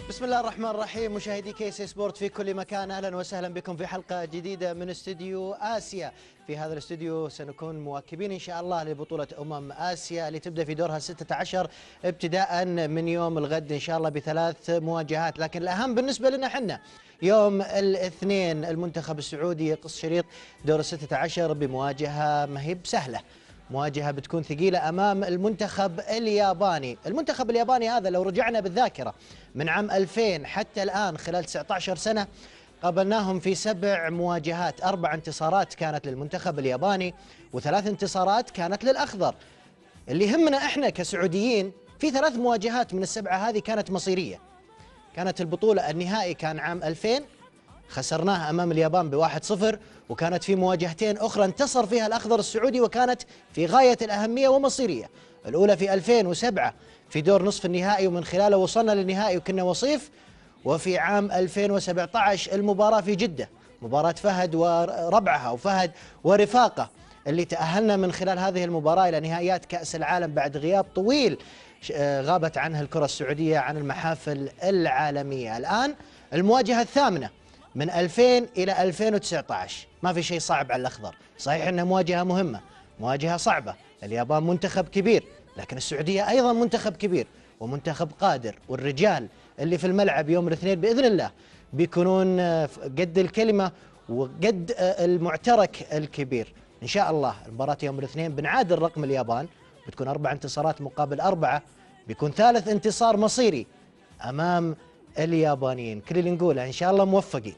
بسم الله الرحمن الرحيم. مشاهدي كيس سبورت في كل مكان، اهلا وسهلا بكم في حلقه جديده من استوديو اسيا. في هذا الاستوديو سنكون مواكبين ان شاء الله لبطوله اسيا اللي تبدا في دورها 16 ابتداء من يوم الغد ان شاء الله بثلاث مواجهات، لكن الاهم بالنسبه لنا احنا يوم الاثنين المنتخب السعودي يقص شريط دور 16 بمواجهه ما هي بسهله، مواجهة بتكون ثقيلة أمام المنتخب الياباني. المنتخب الياباني هذا لو رجعنا بالذاكرة من عام 2000 حتى الآن خلال 19 سنة قابلناهم في 7 مواجهات، 4 انتصارات كانت للمنتخب الياباني و3 انتصارات كانت للأخضر. اللي يهمنا إحنا كسعوديين في 3 مواجهات من ال7 هذه كانت مصيرية. كانت البطولة النهائي كان عام 2000 خسرناها أمام اليابان ب1-0، وكانت في مواجهتين أخرى انتصر فيها الأخضر السعودي وكانت في غاية الأهمية ومصيرية. الأولى في 2007 في دور نصف النهائي ومن خلاله وصلنا للنهائي وكنا وصيف، وفي عام 2017 المباراة في جدة، مباراة فهد وربعها وفهد ورفاقه اللي تأهلنا من خلال هذه المباراة إلى نهائيات كأس العالم بعد غياب طويل غابت عنه الكرة السعودية عن المحافل العالمية. الآن المواجهة الثامنة من 2000 إلى 2019. ما في شيء صعب على الأخضر، صحيح أنها مواجهة مهمة، مواجهة صعبة. اليابان منتخب كبير، لكن السعودية أيضا منتخب كبير ومنتخب قادر، والرجال اللي في الملعب يوم الاثنين بإذن الله بيكونون قد الكلمة وقد المعترك الكبير. إن شاء الله المباراة يوم الاثنين بنعادل رقم اليابان، بتكون 4 انتصارات مقابل 4، بيكون ثالث انتصار مصيري أمام اليابانيين. كل اللي نقوله إن شاء الله موفقين.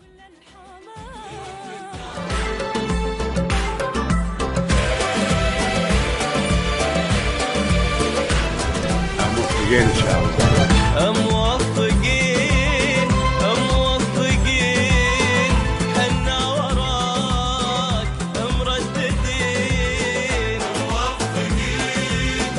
موفقين إن شاء الله. موفقين موفقين، حنا وراك مرددين. موفقين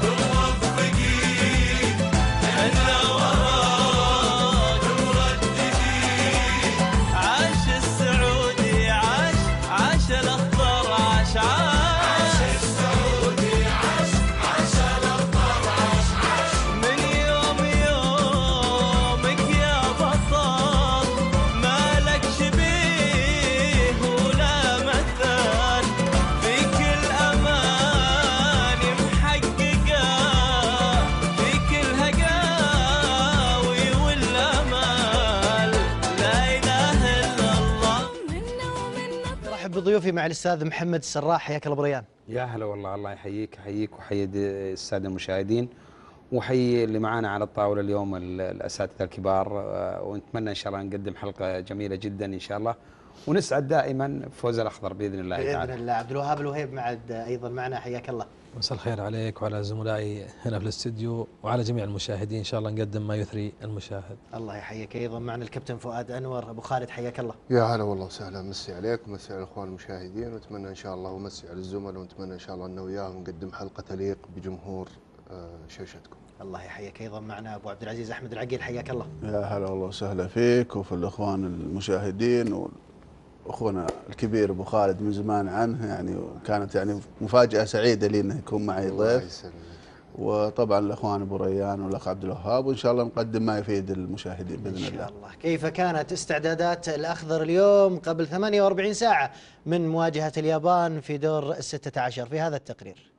موفقين، حنا وراك مرددين. عاش السعودي عاش، عاش الأخضر عاش، عاش السعودي عاش، عاش الأخضر عاش، عاش. من يوم يومك يا بطل مالك شبيه ولا مثال، في كل أمان محققة، في كل هقاوي والأمال، لا إله إلا الله. رحب بضيوفي مع الأستاذ محمد السراح، حياك الله بريان. يا هلا والله، الله يحييك، احييك وحيي الساده المشاهدين، وحيي اللي معانا على الطاوله اليوم الاساتذه الكبار، ونتمنى ان شاء الله نقدم حلقه جميله جدا ان شاء الله، ونسعد دائما فوز الاخضر باذن الله تعالى. بإذن الله. عبد الوهاب الوهيب ايضا معنا، حياك الله. مساء الخير عليك وعلى زملائي هنا في الاستديو وعلى جميع المشاهدين، ان شاء الله نقدم ما يثري المشاهد. الله يحييك. ايضا معنا الكابتن فؤاد انور. ابو خالد حياك الله. يا هلا والله وسهلا، مسي عليك ومسي على الاخوان المشاهدين، ونتمنى ان شاء الله ومسي على الزملاء، ونتمنى ان شاء الله انه وياهم نقدم حلقه تليق بجمهور شاشتكم. الله يحييك. ايضا معنا ابو عبد العزيز احمد العقيل، حياك الله. يا هلا والله وسهلا فيك وفي الاخوان المشاهدين، واخونا الكبير ابو خالد من زمان عنه يعني، وكانت يعني مفاجاه سعيده لي انه يكون معي الله ضيف، يسلمك. وطبعا الاخوان ابو ريان والاخ عبد الوهاب، وان شاء الله نقدم ما يفيد المشاهدين باذن ان الله. شاء الله. كيف كانت استعدادات الاخضر اليوم قبل 48 ساعه من مواجهه اليابان في دور ال16 في هذا التقرير؟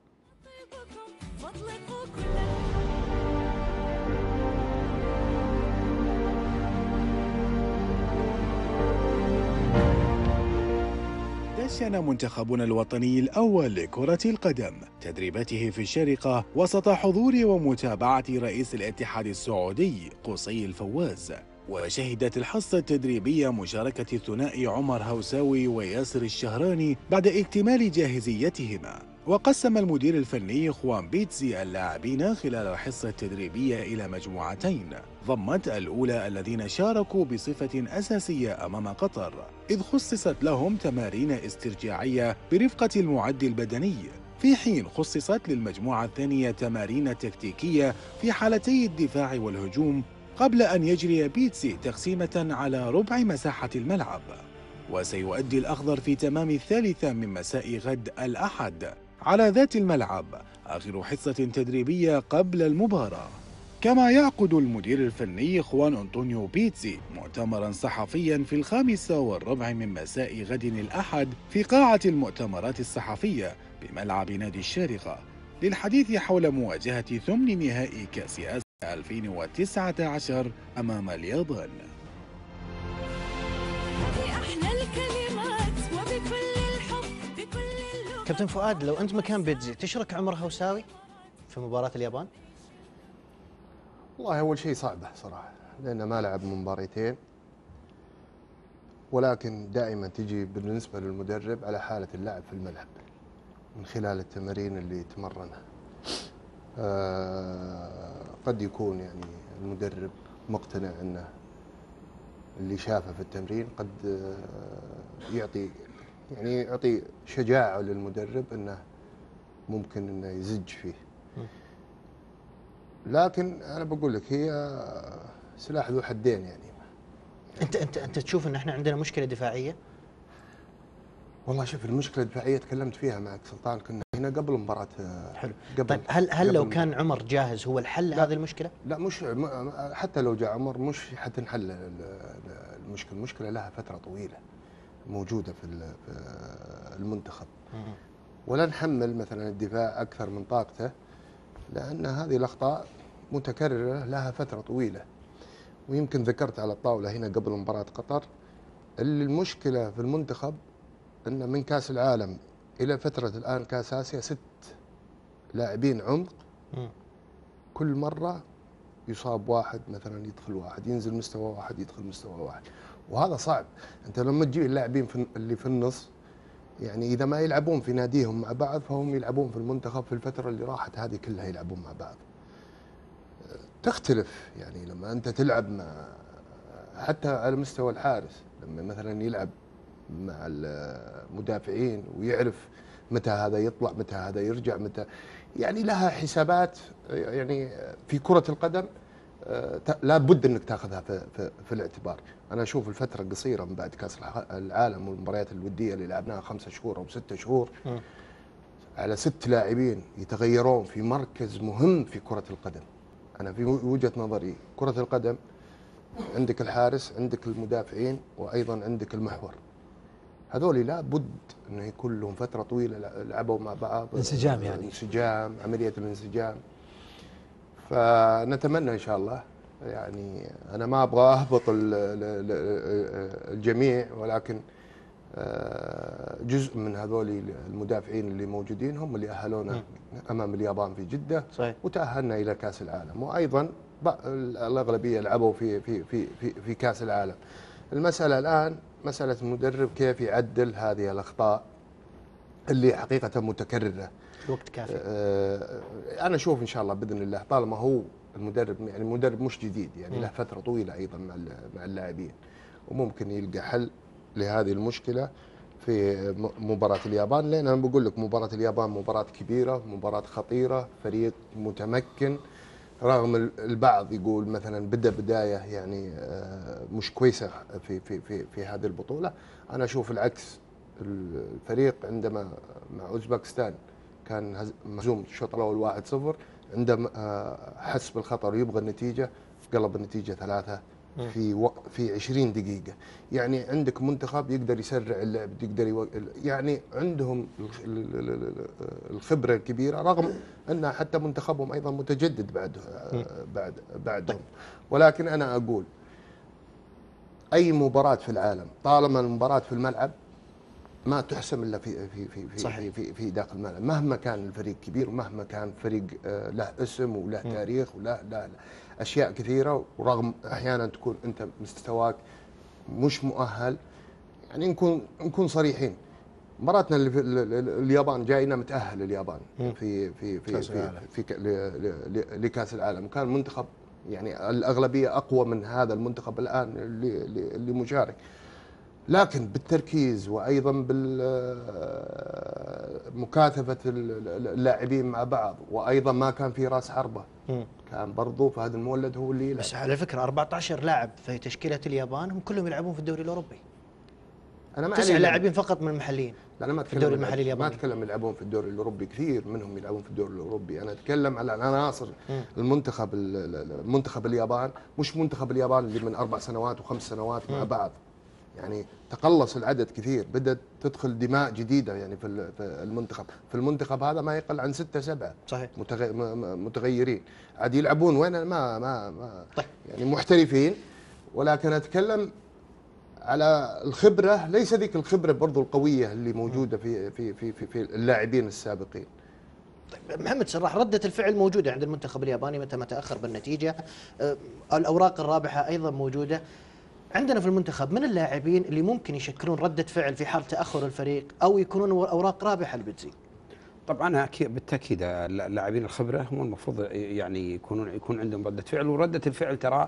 دشن منتخبنا الوطني الأول لكرة القدم تدريباته في الشارقة وسط حضور ومتابعة رئيس الاتحاد السعودي قصي الفواز، وشهدت الحصة التدريبية مشاركة الثنائي عمر هوساوي وياسر الشهراني بعد اكتمال جاهزيتهما. وقسم المدير الفني خوان بيتزي اللاعبين خلال الحصة التدريبية إلى مجموعتين، ضمت الأولى الذين شاركوا بصفة أساسية أمام قطر، إذ خصصت لهم تمارين استرجاعية برفقة المعد البدني، في حين خصصت للمجموعة الثانية تمارين تكتيكية في حالتي الدفاع والهجوم، قبل أن يجري بيتسي تقسيمة على ربع مساحة الملعب. وسيؤدي الأخضر في تمام 1:03 من مساء غد الأحد على ذات الملعب آخر حصة تدريبية قبل المباراة. كما يعقد المدير الفني خوان أنطونيو بيتزي مؤتمرا صحفيا في 5:15 من مساء غد الأحد في قاعة المؤتمرات الصحفية بملعب نادي الشارقة للحديث حول مواجهة ثمن نهائي كأس آسيا 2019 أمام اليابان. كابتن فؤاد، لو أنت مكان بيتزي تشرك عمر هوساوي في مباراة اليابان؟ والله أول شيء صعبة صراحة، لأنه ما لعب مباريتين، ولكن دائما تجي بالنسبة للمدرب على حالة اللاعب في الملعب من خلال التمارين اللي يتمرنها. قد يكون يعني المدرب مقتنع أنه اللي شافه في التمرين قد يعطي شجاعة للمدرب أنه ممكن أنه يزج فيه. لكن أنا بقول لك هي سلاح ذو حدين يعني. أنت تشوف أن احنا عندنا مشكلة دفاعية؟ والله شوف، المشكلة الدفاعية تكلمت فيها معك سلطان، كنا هنا قبل مباراة. حلو. قبل طيب هل لو قبل كان عمر جاهز هو الحل هذه المشكلة؟ لا، مش حتى لو جاء عمر مش حتنحل المشكلة. المشكلة لها فترة طويلة موجودة في المنتخب، ولا نحمل مثلا الدفاع أكثر من طاقته، لأن هذه الأخطاء متكررة لها فترة طويلة. ويمكن ذكرت على الطاولة هنا قبل مباراة قطر، المشكلة في المنتخب أن من كأس العالم إلى فترة الآن كأس آسيا 6 لاعبين عمق، كل مرة يصاب واحد، مثلا يدخل واحد، ينزل مستوى واحد، يدخل مستوى واحد، وهذا صعب. أنت لما تجيب اللاعبين اللي في النص، يعني إذا ما يلعبون في ناديهم مع بعض فهم يلعبون في المنتخب في الفترة اللي راحت هذه كلها يلعبون مع بعض. تختلف يعني لما أنت تلعب مع، حتى على مستوى الحارس، لما مثلا يلعب مع المدافعين ويعرف متى هذا يطلع متى هذا يرجع متى، يعني لها حسابات. يعني في كرة القدم لا بد انك تاخذها في الاعتبار. انا اشوف الفتره قصيره من بعد كاس العالم والمباريات الوديه اللي لعبناها 5 شهور او 6 شهور على 6 لاعبين يتغيرون في مركز مهم في كره القدم. انا في وجهه نظري كره القدم عندك الحارس، عندك المدافعين، وايضا عندك المحور. هذول لا بد انه يكون لهم فتره طويله لعبوا مع بعض، انسجام، يعني انسجام، عمليه الانسجام. فنتمنى ان شاء الله، يعني انا ما ابغى اهبط الجميع، ولكن جزء من هذول المدافعين اللي موجودين هم اللي اهلونا امام اليابان في جده، صحيح. وتاهلنا الى كاس العالم، وايضا الاغلبيه لعبوا في كاس العالم. المساله الان مساله المدرب كيف يعدل هذه الاخطاء اللي حقيقه متكرره. الوقت كافي. انا اشوف ان شاء الله باذن الله، طالما هو المدرب، يعني المدرب مش جديد، يعني له فتره طويله ايضا مع اللاعبين، وممكن يلقى حل لهذه المشكله في مباراه اليابان. لان انا بقول لك مباراه اليابان مباراه كبيره، مباراه خطيره، فريق متمكن، رغم البعض يقول مثلا بدا بدايه يعني مش كويسه في هذه البطوله. انا اشوف العكس. الفريق عندما مع اوزبكستان كان مهزوم الشوط الاول 1-0، عندما حس بالخطر يبغى النتيجه، قلب النتيجه 3 في 20 دقيقه. يعني عندك منتخب يقدر يسرع اللعب، يقدر يعني عندهم الخبره الكبيره، رغم ان حتى منتخبهم ايضا متجدد بعدهم. ولكن انا اقول اي مباراه في العالم طالما المباراه في الملعب ما تحسم الا في داخل الملعب، مهما كان الفريق كبير، ومهما كان فريق له اسم وله تاريخ وله اشياء كثيره، ورغم احيانا تكون انت مستواك مش مؤهل. يعني نكون صريحين، مباراتنا اللي في اليابان جاينا متاهل اليابان في لكاس العالم، كان منتخب يعني الاغلبيه اقوى من هذا المنتخب الان اللي مشارك، لكن بالتركيز وايضا بالمكاتفه اللاعبين مع بعض، وايضا ما كان في راس حربه، كان برضو فهد المولد هو اللي يلعب. بس على فكره 14 لاعب في تشكيله اليابان هم كلهم يلعبون في الدوري الاوروبي. انا ما 9 لاعبين فقط من المحليين. انا ما في الدوري المحلي الياباني. ما اتكلم يلعبون في الدوري الاوروبي، كثير منهم يلعبون في الدوري الاوروبي. انا اتكلم على العناصر المنتخب اليابان، مش منتخب اليابان اللي من 4 سنوات و5 سنوات مع بعض. يعني تقلص العدد كثير، بدأت تدخل دماء جديدة يعني في المنتخب. في المنتخب هذا ما يقل عن 6 7 صحيح متغيرين عاد يلعبون وين ما طيب. يعني محترفين. ولكن اتكلم على الخبرة، ليس ذيك الخبرة برضو القوية اللي موجودة في اللاعبين السابقين. طيب محمد سراح، ردة الفعل موجودة عند المنتخب الياباني متى ما تأخر بالنتيجة، الأوراق الرابحة أيضا موجودة. عندنا في المنتخب من اللاعبين اللي ممكن يشكلون ردة فعل في حال تأخر الفريق أو يكونون أوراق رابحة لبتزي؟ طبعا بالتاكيد اللاعبين الخبره هم المفروض يعني يكون عندهم رده فعل، ورده الفعل ترى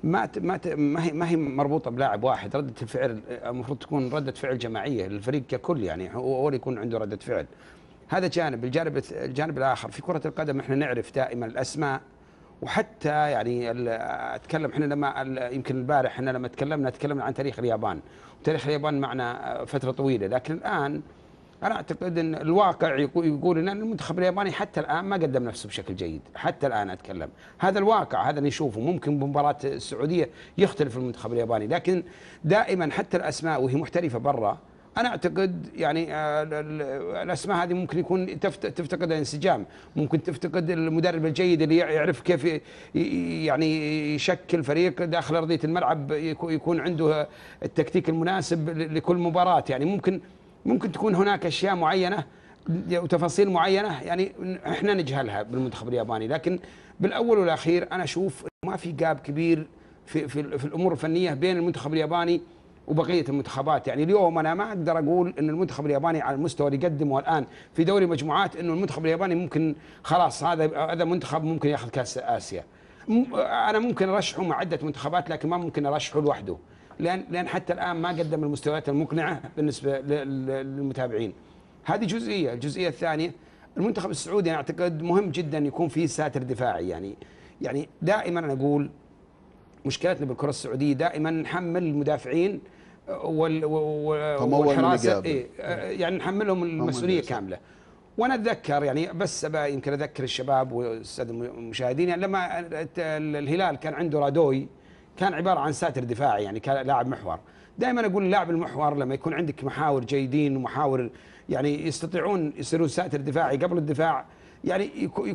ما هي مربوطه بلاعب واحد. رده الفعل المفروض تكون رده فعل جماعيه للفريق ككل، يعني هو اللي يكون عنده رده فعل. هذا جانب. الجانب الاخر في كره القدم احنا نعرف دائما الاسماء، وحتى يعني اتكلم احنا يمكن البارح احنا لما تكلمنا عن تاريخ اليابان، وتاريخ اليابان معنا فتره طويله، لكن الان أنا أعتقد أن الواقع يقول أن المنتخب الياباني حتى الآن ما قدم نفسه بشكل جيد. حتى الآن أتكلم هذا الواقع، هذا نشوفه. ممكن بمباراة السعودية يختلف المنتخب الياباني، لكن دائما حتى الأسماء وهي محترفة برا، أنا أعتقد يعني الأسماء هذه ممكن يكون تفتقد الانسجام، ممكن تفتقد المدرب الجيد اللي يعرف كيف يعني يشكل فريق داخل أرضية الملعب، يكون عنده التكتيك المناسب لكل مباراة. يعني ممكن تكون هناك أشياء معينة وتفاصيل معينة يعني احنا نجهلها بالمنتخب الياباني، لكن بالأول والأخير أنا أشوف ما في جاب كبير في الأمور الفنية بين المنتخب الياباني وبقية المنتخبات. يعني اليوم أنا ما أقدر أقول أن المنتخب الياباني على المستوى اللي يقدمه الآن في دوري مجموعات أنه المنتخب الياباني ممكن خلاص هذا منتخب ممكن يأخذ كأس آسيا. أنا ممكن أرشحه مع عدة منتخبات، لكن ما ممكن أرشحه لوحده، لأن حتى الآن ما قدم المستويات المقنعة بالنسبة للمتابعين. هذه جزئية. الجزئية الثانية، المنتخب السعودي أنا أعتقد مهم جدا يكون فيه ساتر دفاعي. يعني دائما أنا أقول مشكلتنا بالكرة السعودية دائما نحمل المدافعين والحراسة يعني نحملهم المسؤولية كاملة. وانا اتذكر يعني بس يمكن اذكر الشباب والساده المشاهدين، يعني لما الهلال كان عنده رادوي كان عباره عن ساتر دفاعي، يعني كان لاعب محور. دائما اقول اللاعب المحور لما يكون عندك محاور جيدين ومحاور يعني يستطيعون يصيرون ساتر دفاعي قبل الدفاع، يعني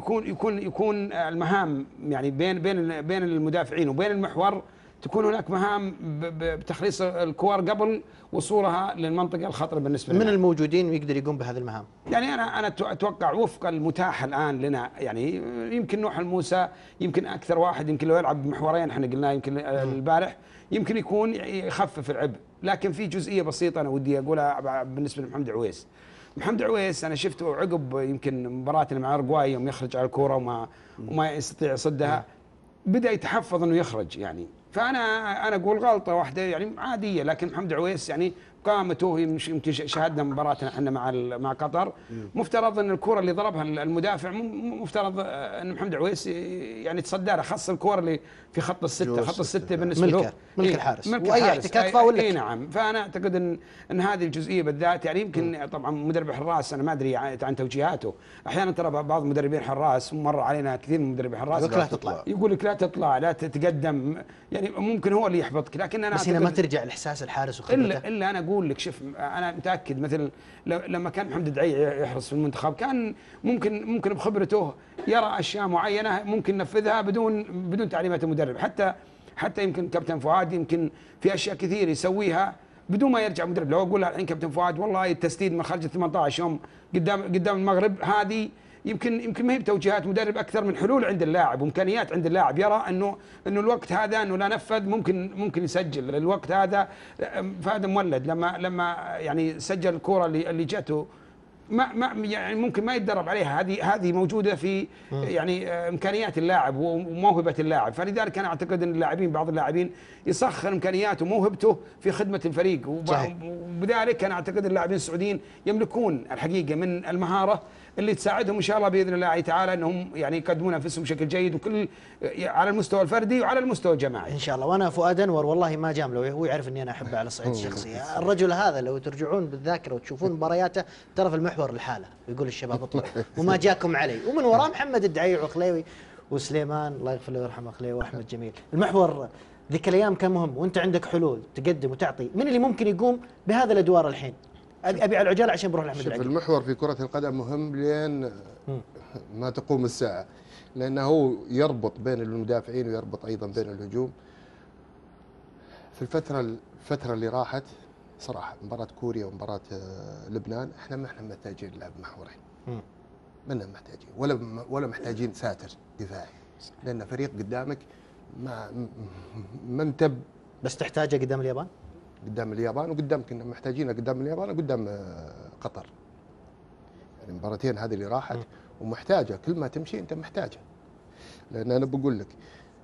يكون المهام يعني بين المدافعين وبين المحور تكون هناك مهام بتخليص الكور قبل وصولها للمنطقه الخطره بالنسبه لنا. من الموجودين يقدر يقوم بهذه المهام؟ يعني انا اتوقع وفق المتاح الان لنا، يعني يمكن نوح الموسى يمكن اكثر واحد، يمكن لو يلعب بمحورين احنا قلنا يمكن البارح يمكن يكون يخفف العبء. لكن في جزئيه بسيطه انا ودي اقولها بالنسبه لمحمد عويس. محمد عويس انا شفته عقب يمكن مباراتنا مع أورجواي يوم يخرج على الكوره وما يستطيع يصدها، بدا يتحفظ انه يخرج. يعني فانا اقول غلطه واحده يعني عاديه، لكن محمد عويس يعني قامته يمكن شاهدنا مباراتنا احنا مع قطر، مفترض ان الكره اللي ضربها المدافع مفترض ان محمد عويس يعني تصدى لها، خاصه الكره اللي في خط السته بالنسبه له ملك الحارس واي احتكاك فاول لك. اي نعم. فانا اعتقد ان هذه الجزئيه بالذات يعني يمكن طبعا مدرب الحراس انا ما ادري عن توجيهاته، احيانا ترى بعض مدربين الحراس مر علينا كثير من مدربين الحراس يقول لك لا تطلع لا تتقدم، يعني ممكن هو اللي يحبطك. لكن انا بس هنا ما ترجع لاحساس الحارس وخبرته الا انا اقول لك شوف انا متاكد مثل لما كان محمد الدعيع يحرص في المنتخب كان ممكن بخبرته يرى اشياء معينه ممكن ينفذها بدون تعليمات المدرب. حتى يمكن كابتن فؤاد يمكن في اشياء كثير يسويها بدون ما يرجع مدرب. لو اقول الحين كابتن فؤاد والله التسديد من خارج 18 يوم قدام المغرب، هذه يمكن ما هي بتوجيهات مدرب اكثر من حلول عند اللاعب وامكانيات عند اللاعب، يرى انه الوقت هذا انه لا نفذ ممكن يسجل الوقت هذا. فهذا مولد لما يعني سجل الكره اللي جاته ما يعني ممكن ما يتدرب عليها. هذه موجوده في يعني امكانيات اللاعب وموهبه اللاعب، فلذلك انا اعتقد ان اللاعبين بعض اللاعبين يسخر امكانياته وموهبته في خدمه الفريق، وبذلك انا اعتقد اللاعبين السعوديين يملكون الحقيقه من المهاره اللي تساعدهم ان شاء الله باذن الله تعالى انهم يعني يقدمون انفسهم بشكل جيد، وكل على المستوى الفردي وعلى المستوى الجماعي ان شاء الله. وانا فؤاد انور والله ما جامله، هو يعرف اني انا احبه على الصعيد الشخصي. الرجل هذا لو ترجعون بالذاكره وتشوفون مبارياته ترى في المحور لحاله يقول الشباب اطلعوا وما جاكم علي، ومن وراه محمد الدعيع وخليوي وسليمان الله يغفر له ويرحمه خليوي واحمد جميل. المحور ذيك الايام كان مهم، وانت عندك حلول تقدم وتعطي. من اللي ممكن يقوم بهذا الادوار الحين؟ ابي على العجاله عشان بروح لاحمد العقيل. المحور في كرة القدم مهم لين ما تقوم الساعة، لأنه هو يربط بين المدافعين ويربط أيضا بين الهجوم. في الفترة اللي راحت صراحة مباراة كوريا ومباراة لبنان احنا ما احنا محتاجين نلعب محورين. ما محتاجين ولا محتاجين ساتر دفاعي، لأن فريق قدامك ما انتب. بس تحتاجه قدام اليابان؟ قدام اليابان، وقدام كنا محتاجينه قدام اليابان وقدام قطر. يعني المباراتين هذه اللي راحت ومحتاجه، كل ما تمشي انت محتاجه. لان انا بقول لك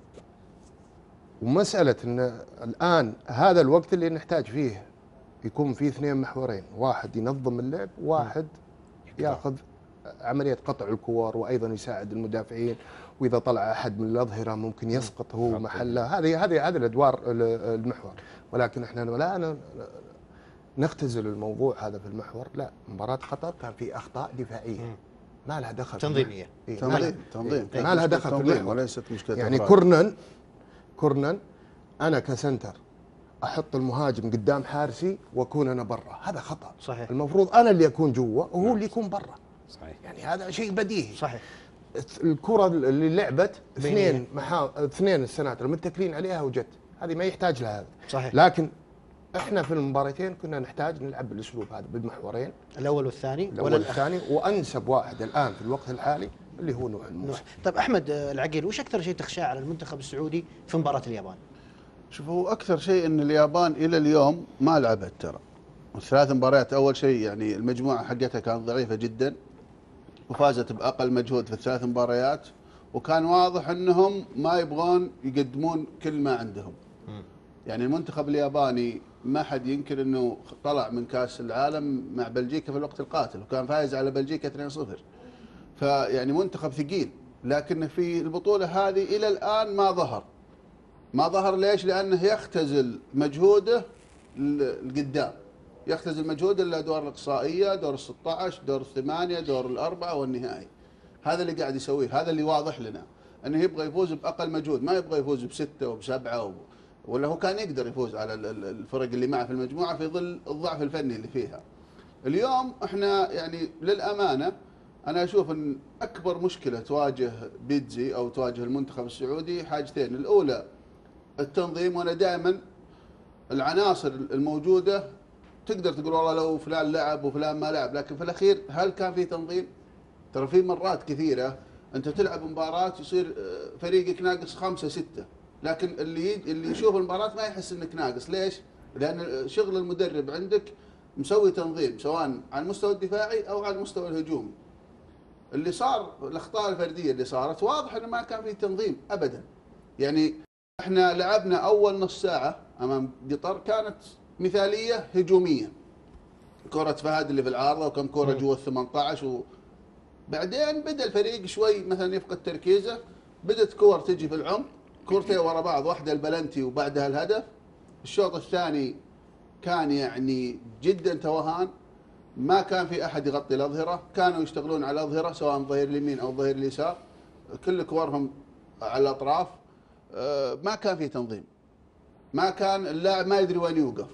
ومساله ان الان هذا الوقت اللي نحتاج فيه يكون فيه اثنين محورين، واحد ينظم اللعب، واحد ياخذ عمليه قطع الكور وايضا يساعد المدافعين، واذا طلع احد من الاظهره ممكن يسقط هو محله. هذه الادوار المحور. ولكن احنا لا نختزل الموضوع هذا في المحور. لا، مباراه قطر كان في اخطاء دفاعيه ما لها دخل تنظيميه. تنظيم ما لها دخل في المحور، وليست مشكله. يعني كورنن انا كسنتر احط المهاجم قدام حارسي واكون انا برا، هذا خطا. صحيح. المفروض انا اللي اكون جوا وهو اللي يكون برا. صحيح. يعني هذا شيء بديهي. صحيح. الكره اللي لعبت اثنين السناتر متكلين عليها وجت، هذه ما يحتاج لها هذا. صحيح. لكن احنا في المباراتين كنا نحتاج نلعب بالاسلوب هذا بالمحورين، الاول والثاني الاول والثاني، وانسب واحد الان في الوقت الحالي اللي هو نوح الموسى. طيب احمد العقيل، وش اكثر شيء تخشاه على المنتخب السعودي في مباراه اليابان؟ شوف، هو اكثر شيء ان اليابان الى اليوم ما لعبت ترى الثلاث مباريات. اول شيء يعني المجموعه حقتها كانت ضعيفه جدا وفازت باقل مجهود في الثلاث مباريات، وكان واضح انهم ما يبغون يقدمون كل ما عندهم. يعني المنتخب الياباني ما حد ينكر انه طلع من كاس العالم مع بلجيكا في الوقت القاتل، وكان فايز على بلجيكا 2-0. فيعني منتخب ثقيل، لكن في البطوله هذه الى الان ما ظهر. ليش؟ لانه يختزل مجهوده القدام، يختزل مجهوده للادوار الاقصائيه، دور ال16، دور ال8، دور الاربعه والنهائي. هذا اللي قاعد يسويه، هذا اللي واضح لنا انه يبغى يفوز باقل مجهود، ما يبغى يفوز ب6 وب7 ولا هو كان يقدر يفوز على الفرق اللي معه في المجموعه في ظل الضعف الفني اللي فيها. اليوم احنا يعني للامانه انا اشوف ان اكبر مشكله تواجه بيتزي او تواجه المنتخب السعودي حاجتين. الاولى التنظيم، وانا دائما العناصر الموجوده تقدر تقول والله لو فلان لعب وفلان ما لعب، لكن في الاخير هل كان في تنظيم؟ ترى في مرات كثيره انت تلعب مباراه يصير فريقك ناقص 5-6، لكن اللي يشوف المباراه ما يحس انك ناقص. ليش؟ لان شغل المدرب عندك مسوي تنظيم سواء على المستوى الدفاعي او على المستوى الهجومي. اللي صار الاخطاء الفرديه اللي صارت واضح انه ما كان في تنظيم ابدا. يعني احنا لعبنا اول نص ساعه امام قطر كانت مثاليه هجوميا، كره فهد اللي في العارضه وكم كره جوا ال18 بعدين بدا الفريق شوي مثلا يفقد تركيزه، بدت كور تجي في العمق، كورتين ورا بعض، واحده البلنتي وبعدها الهدف. الشوط الثاني كان يعني جدا توهان، ما كان في احد يغطي الاظهره، كانوا يشتغلون على الاظهره سواء ظهير اليمين او ظهير اليسار، كل كورهم على الاطراف. ما كان في تنظيم، ما كان اللاعب ما يدري وين يوقف.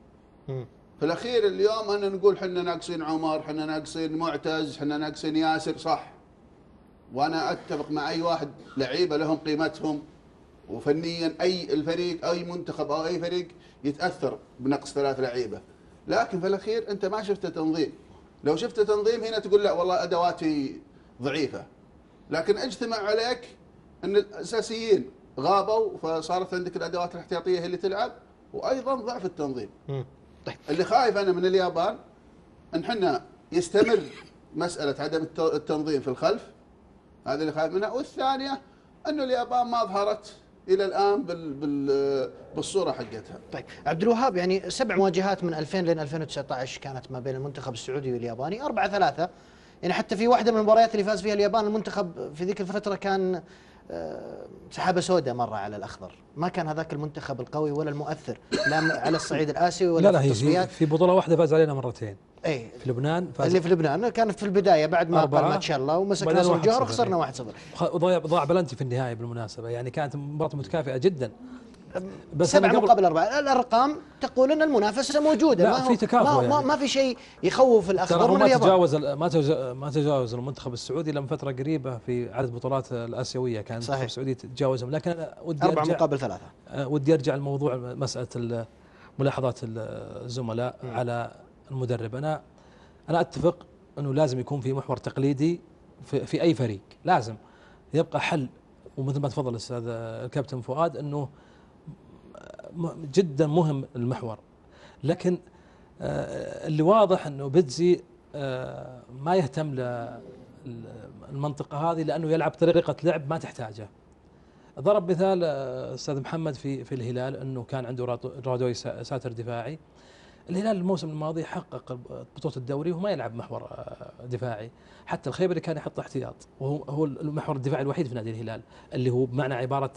في الاخير اليوم انا نقول حنا ناقصين عمر، حنا ناقصين معتز، حنا ناقصين ياسر، صح، وانا اتفق مع اي واحد، لعيبه لهم قيمتهم وفنيا اي الفريق اي منتخب او اي فريق يتاثر بنقص 3 لعيبه، لكن في الاخير انت ما شفت تنظيم. لو شفت تنظيم هنا تقول لا والله ادواتي ضعيفه، لكن اجتمع عليك ان الاساسيين غابوا فصارت عندك الادوات الاحتياطيه هي اللي تلعب، وايضا ضعف التنظيم. اللي خايف انا من اليابان ان احنا يستمر مساله عدم التنظيم في الخلف، هذا اللي خايف منها. والثانيه انه اليابان ما ظهرت الى الان بالصوره حقتها. طيب عبد الوهاب، يعني 7 مواجهات من 2000 لين 2019 كانت ما بين المنتخب السعودي والياباني، 4-3. يعني حتى في واحدة من المباريات اللي فاز فيها اليابان المنتخب في ذيك الفترة كان سحابة سوداء مرة على الأخضر، ما كان هذاك المنتخب القوي ولا المؤثر لا على الصعيد الآسيوي ولا لا في هي التصفيات. في بطولة واحدة فاز علينا مرتين. اي في لبنان فاز اللي في لبنان كانت في البداية بعد ما قال ما شاء الله ومسك ناصر الجوهر وخسرنا 1-0. ضاع بلنتي في النهاية بالمناسبة، يعني كانت مباراة متكافئة جدا. بس 7 مقابل 4. الأرقام تقول أن المنافسة موجودة، لا ما في تكافؤ يعني. ما في شيء يخوف الأخضر من اليابان. ما تجاوز المنتخب السعودي لما فترة قريبة في عدد البطولات الآسيوية كان المنتخب السعودي تجاوزهم، لكن أنا ودي 4 مقابل 3. ودي أرجع لموضوع مسألة ملاحظات الزملاء على المدرب. أنا أتفق أنه لازم يكون في محور تقليدي في أي فريق، لازم يبقى حل. ومثل ما تفضل الأستاذ الكابتن فؤاد أنه جدا مهم المحور، لكن اللي واضح أنه بيتزي ما يهتم للمنطقة هذه لأنه يلعب طريقة لعب ما تحتاجه. ضرب مثال أستاذ محمد في الهلال أنه كان عنده رادوي ساتر دفاعي. الهلال الموسم الماضي حقق بطولة الدوري وما يلعب محور دفاعي، حتى الخيبري كان يحط احتياط، وهو المحور الدفاعي الوحيد في نادي الهلال اللي هو بمعنى عبارة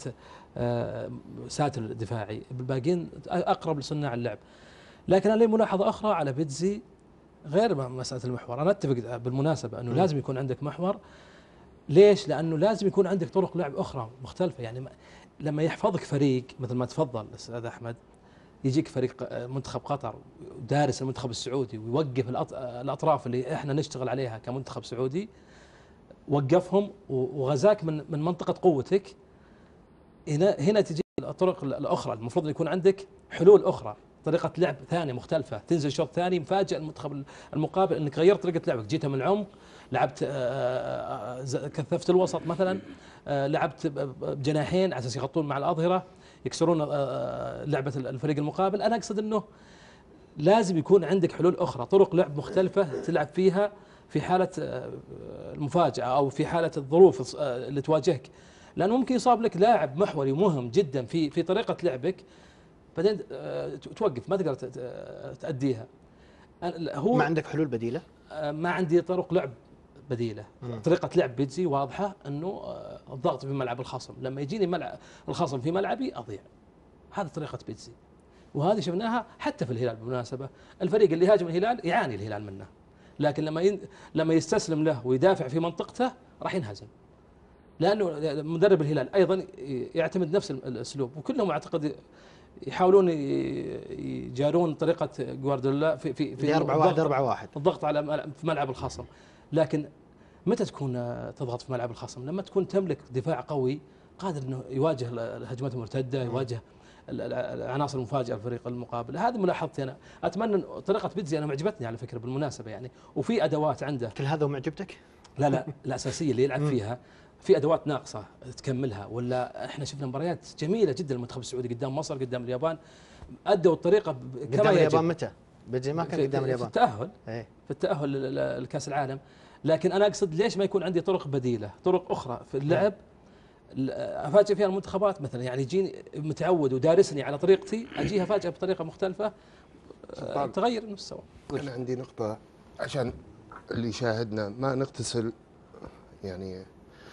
ساتر دفاعي، الباقيين أقرب لصناع اللعب. لكن أنا لي ملاحظة أخرى على بيتزي غير مسألة المحور. أنا أتفق بالمناسبة أنه لازم يكون عندك محور. ليش؟ لأنه لازم يكون عندك طرق لعب أخرى مختلفة. يعني لما يحفظك فريق مثل ما تفضل الأستاذ أحمد، يجيك فريق منتخب قطر دارس المنتخب السعودي ويوقف الأطراف اللي احنا نشتغل عليها كمنتخب سعودي، وقفهم وغزاك من منطقة قوتك. هنا تجي الطرق الأخرى، المفروض يكون عندك حلول أخرى، طريقة لعب ثانية مختلفة، تنزل شوط ثاني مفاجئ المنتخب المقابل انك غيرت طريقة لعبك، جيتها من العمق، لعبت كثفت الوسط مثلا، لعبت بجناحين على اساس يغطون مع الأظهرة يكسرون لعبة الفريق المقابل. أنا أقصد أنه لازم يكون عندك حلول أخرى، طرق لعب مختلفة تلعب فيها في حالة المفاجأة أو في حالة الظروف اللي تواجهك، لأنه ممكن يصاب لك لاعب محوري مهم جدا في طريقة لعبك بعدين توقف ما تقدر تأديها. هو ما عندك حلول بديلة؟ ما عندي طرق لعب بديلة. طريقة لعب بيتزي واضحة أنه الضغط في ملعب الخصم، لما يجيني الخصم في ملعبي أضيع. هذه طريقة بيتزي، وهذه شفناها حتى في الهلال بالمناسبة. الفريق اللي هاجم الهلال يعاني الهلال منه، لكن لما يستسلم له ويدافع في منطقته راح ينهزم، لأنه مدرب الهلال أيضا يعتمد نفس الأسلوب، وكلهم أعتقد يحاولون يجارون طريقة جوارديولا في 4-1 الضغط على في ملعب الخصم. لكن متى تكون تضغط في ملعب الخصم؟ لما تكون تملك دفاع قوي قادر انه يواجه الهجمات المرتده، يواجه العناصر المفاجئه الفريق المقابل. هذه ملاحظتي انا. اتمنى طريقه بيتزي انا معجبتني على فكره بالمناسبه يعني، وفي ادوات عنده. كل هذا ومعجبتك؟ لا الاساسيه اللي يلعب فيها في ادوات ناقصه تكملها، ولا احنا شفنا مباريات جميله جدا المنتخب السعودي قدام مصر قدام اليابان، ادوا الطريقه كما يجب. قدام اليابان متى؟ بيتزي ما كان قدام اليابان في التاهل لكاس العالم. لكن انا اقصد ليش ما يكون عندي طرق بديله، طرق اخرى في اللعب افاجئ فيها المنتخبات مثلا. يعني يجيني متعود ودارسني على طريقتي، اجيها فاجئه بطريقه مختلفه تغير المستوى. انا عندي نقطه عشان اللي يشاهدنا ما نغتسل، يعني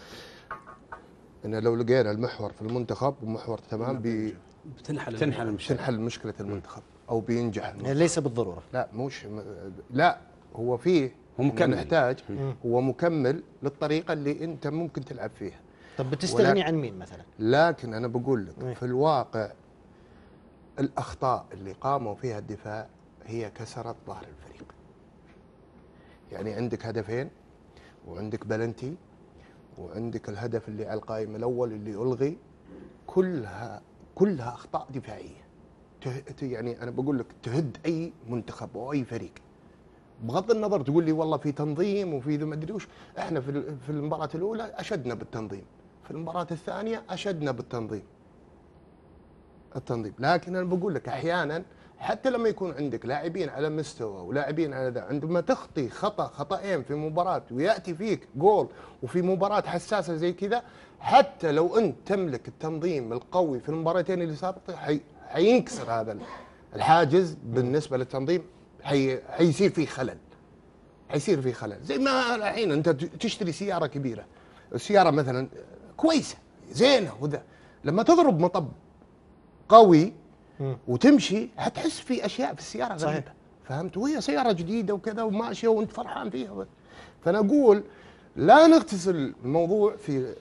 ان لو لقينا المحور في المنتخب ومحور تمام تنحل مشكله المنتخب او بينجح المنتخب. يعني ليس بالضروره. لا هو فيه نحتاج هو مكمل للطريقه اللي انت ممكن تلعب فيها. طب بتستغني عن مين مثلا؟ لكن انا بقول لك في الواقع الاخطاء اللي قاموا فيها الدفاع هي كسرت ظهر الفريق. يعني عندك هدفين وعندك بلنتي وعندك الهدف اللي على القائمه الاول اللي الغي، كلها اخطاء دفاعيه. يعني انا بقول لك تهد اي منتخب او اي فريق، بغض النظر تقول لي والله في تنظيم وفي ذا ما ادري وش. احنا في المباراه الاولى اشدنا بالتنظيم، في المباراه الثانيه اشدنا بالتنظيم. لكن انا بقول لك احيانا حتى لما يكون عندك لاعبين على مستوى ولاعبين على ذا، عندما تخطي خطأين في مباراة ويأتي فيك جول وفي مباراة حساسة زي كذا، حتى لو أنت تملك التنظيم القوي في المباراتين اللي سابقة حينكسر هذا الحاجز بالنسبة للتنظيم، حيصير فيه خلل. حيصير فيه خلل. زي ما الحين أنت تشتري سيارة كبيرة، السيارة مثلا كويسة زينة وذا، لما تضرب مطب قوي وتمشي حتحس في اشياء في السياره غريبه، فهمت؟ وهي سياره جديده وكذا وماشيه وانت فرحان فيها. فانا اقول لا نغتسل الموضوع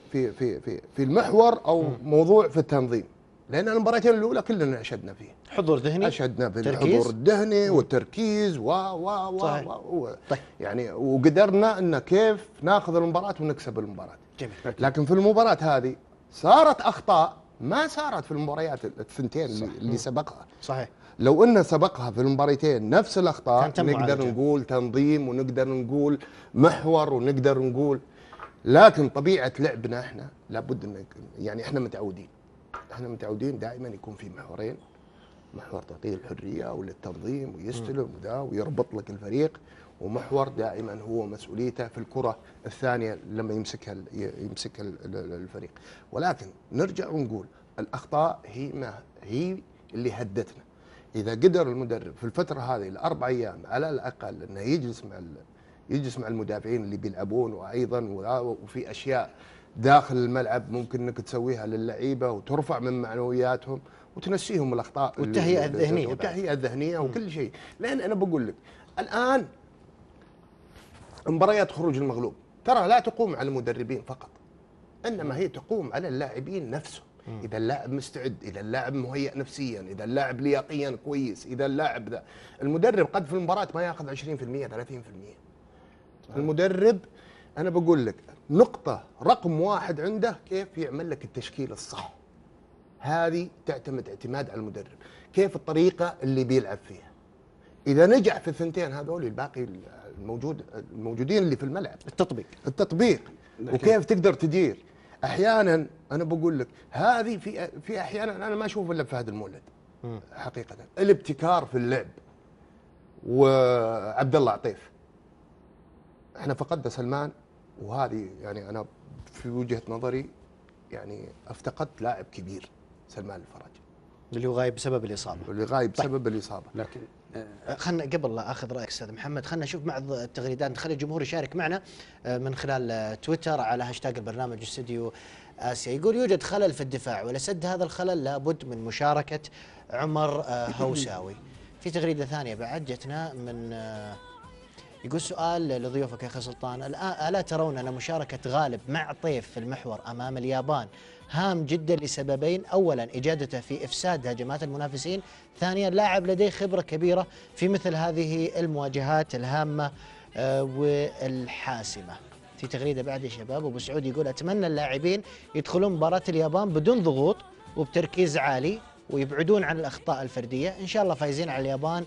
في المحور او موضوع في التنظيم، لان المباراتين الاولى كلنا اشدنا فيه حضور ذهني، اشدنا في الحضور الذهني والتركيز طيب. يعني وقدرنا ان كيف ناخذ المباراه ونكسب المباراه. جميل. لكن في المباراه هذه صارت اخطاء ما صارت في المباريات الثنتين اللي سبقها. صحيح. لو ان سبقها في المباريتين نفس الاخطاء نقدر نقول تنظيم ونقدر نقول محور ونقدر نقول، لكن طبيعه لعبنا احنا لابد ان يعني احنا متعودين دائما يكون في محورين، محور تعطيه الحريه وللتنظيم ويستلم وذا ويربط لك الفريق، ومحور دائما هو مسؤوليته في الكره الثانيه لما يمسكها الفريق. ولكن نرجع ونقول الاخطاء هي اللي هدتنا. اذا قدر المدرب في الفتره هذه ال4 ايام على الاقل انه يجلس مع المدافعين اللي بيلعبون، وايضا وفي اشياء داخل الملعب ممكن انك تسويها للعيبه وترفع من معنوياتهم وتنسيهم الاخطاء والتهيئه الذهنيه وكل شيء. لان انا بقول لك الان مباريات خروج المغلوب ترى لا تقوم على المدربين فقط، انما هي تقوم على اللاعبين نفسهم. اذا اللاعب مستعد، اذا اللاعب مهيئ نفسيا، اذا اللاعب لياقيا كويس، اذا اللاعب ذا، المدرب قد في المباراه ما ياخذ 20% 30%. المدرب انا بقول لك نقطه رقم 1 عنده كيف يعمل لك التشكيل الصح. هذه تعتمد اعتماد على المدرب، كيف الطريقه اللي بيلعب فيها. اذا نجح في الثنتين هذول الباقي الموجودين اللي في الملعب التطبيق وكيف تقدر تدير. احيانا انا بقول لك هذه في احيانا انا ما اشوف الا في فهد المولد حقيقه، الابتكار في اللعب وعبد الله عطيف. احنا فقدنا سلمان، وهذه يعني انا في وجهه نظري يعني افتقدت لاعب كبير سلمان الفرج اللي هو غايب بسبب الاصابه. لكن خلنا قبل لا اخذ رايك استاذ محمد، خلنا نشوف بعض التغريدات، نخلي الجمهور يشارك معنا من خلال تويتر على هاشتاج البرنامج استوديو آسيا. يقول يوجد خلل في الدفاع، ولسد هذا الخلل لابد من مشاركه عمر هوساوي. في تغريده ثانيه بعد جتنا من يقول سؤال لضيوفك يا اخي سلطان، الا ترون ان مشاركه غالب مع طيف في المحور امام اليابان هام جدا لسببين؟ اولا اجادته في افساد هجمات المنافسين، ثانيا لاعب لديه خبره كبيره في مثل هذه المواجهات الهامه والحاسمه. في تغريده بعد يا شباب، ابو سعود يقول اتمنى اللاعبين يدخلون مباراه اليابان بدون ضغوط وبتركيز عالي ويبعدون عن الاخطاء الفرديه، ان شاء الله فايزين على اليابان.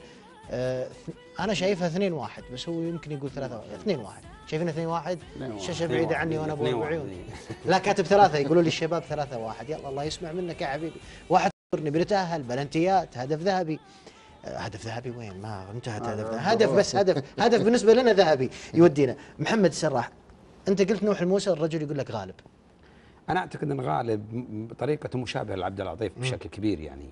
انا شايفها 2-1 بس هو يمكن يقول 3-1. 2-1 شايفين 2-1. الشاشه بعيده عني وانا ابو عيون. لا كاتب 3 يقولوا لي الشباب 3-1. يلا الله يسمع منك يا حبيبي. واحد نبي نتاهل بلنتيات هدف ذهبي. هدف ذهبي وين؟ ما انتهت هدف بس هدف بالنسبه لنا ذهبي يودينا. محمد السراح، انت قلت نوح الموسى، الرجل يقول لك غالب. انا اعتقد ان غالب بطريقته مشابهه لعبد الله العطيف بشكل كبير يعني.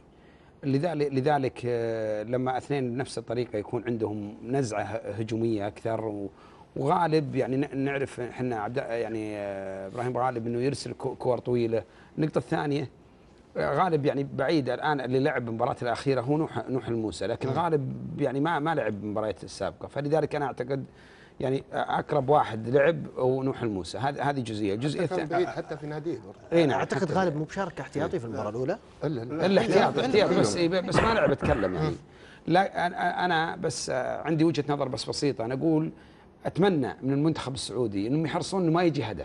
لذلك لما اثنين بنفس الطريقه يكون عندهم نزعه هجوميه اكثر، وغالب يعني نعرف احنا يعني ابراهيم غالب انه يرسل كور طويله. النقطه الثانيه غالب يعني بعيد الان، اللي لعب المباراه الاخيره هو نوح الموسى، لكن غالب يعني ما لعب المباريات السابقه، فلذلك انا اعتقد يعني اقرب واحد لعب هو نوح الموسى. هذه جزئيه كان بعيد حتى في ناديه. انا اعتقد غالب مو بشارك احتياطي في المباراه الاولى، الا احتياط بس ما لعب اتكلم يعني. لا انا بس عندي وجهه نظر بس بسيطه. انا اقول اتمنى من المنتخب السعودي انهم يحرصون انه ما يجي هدف،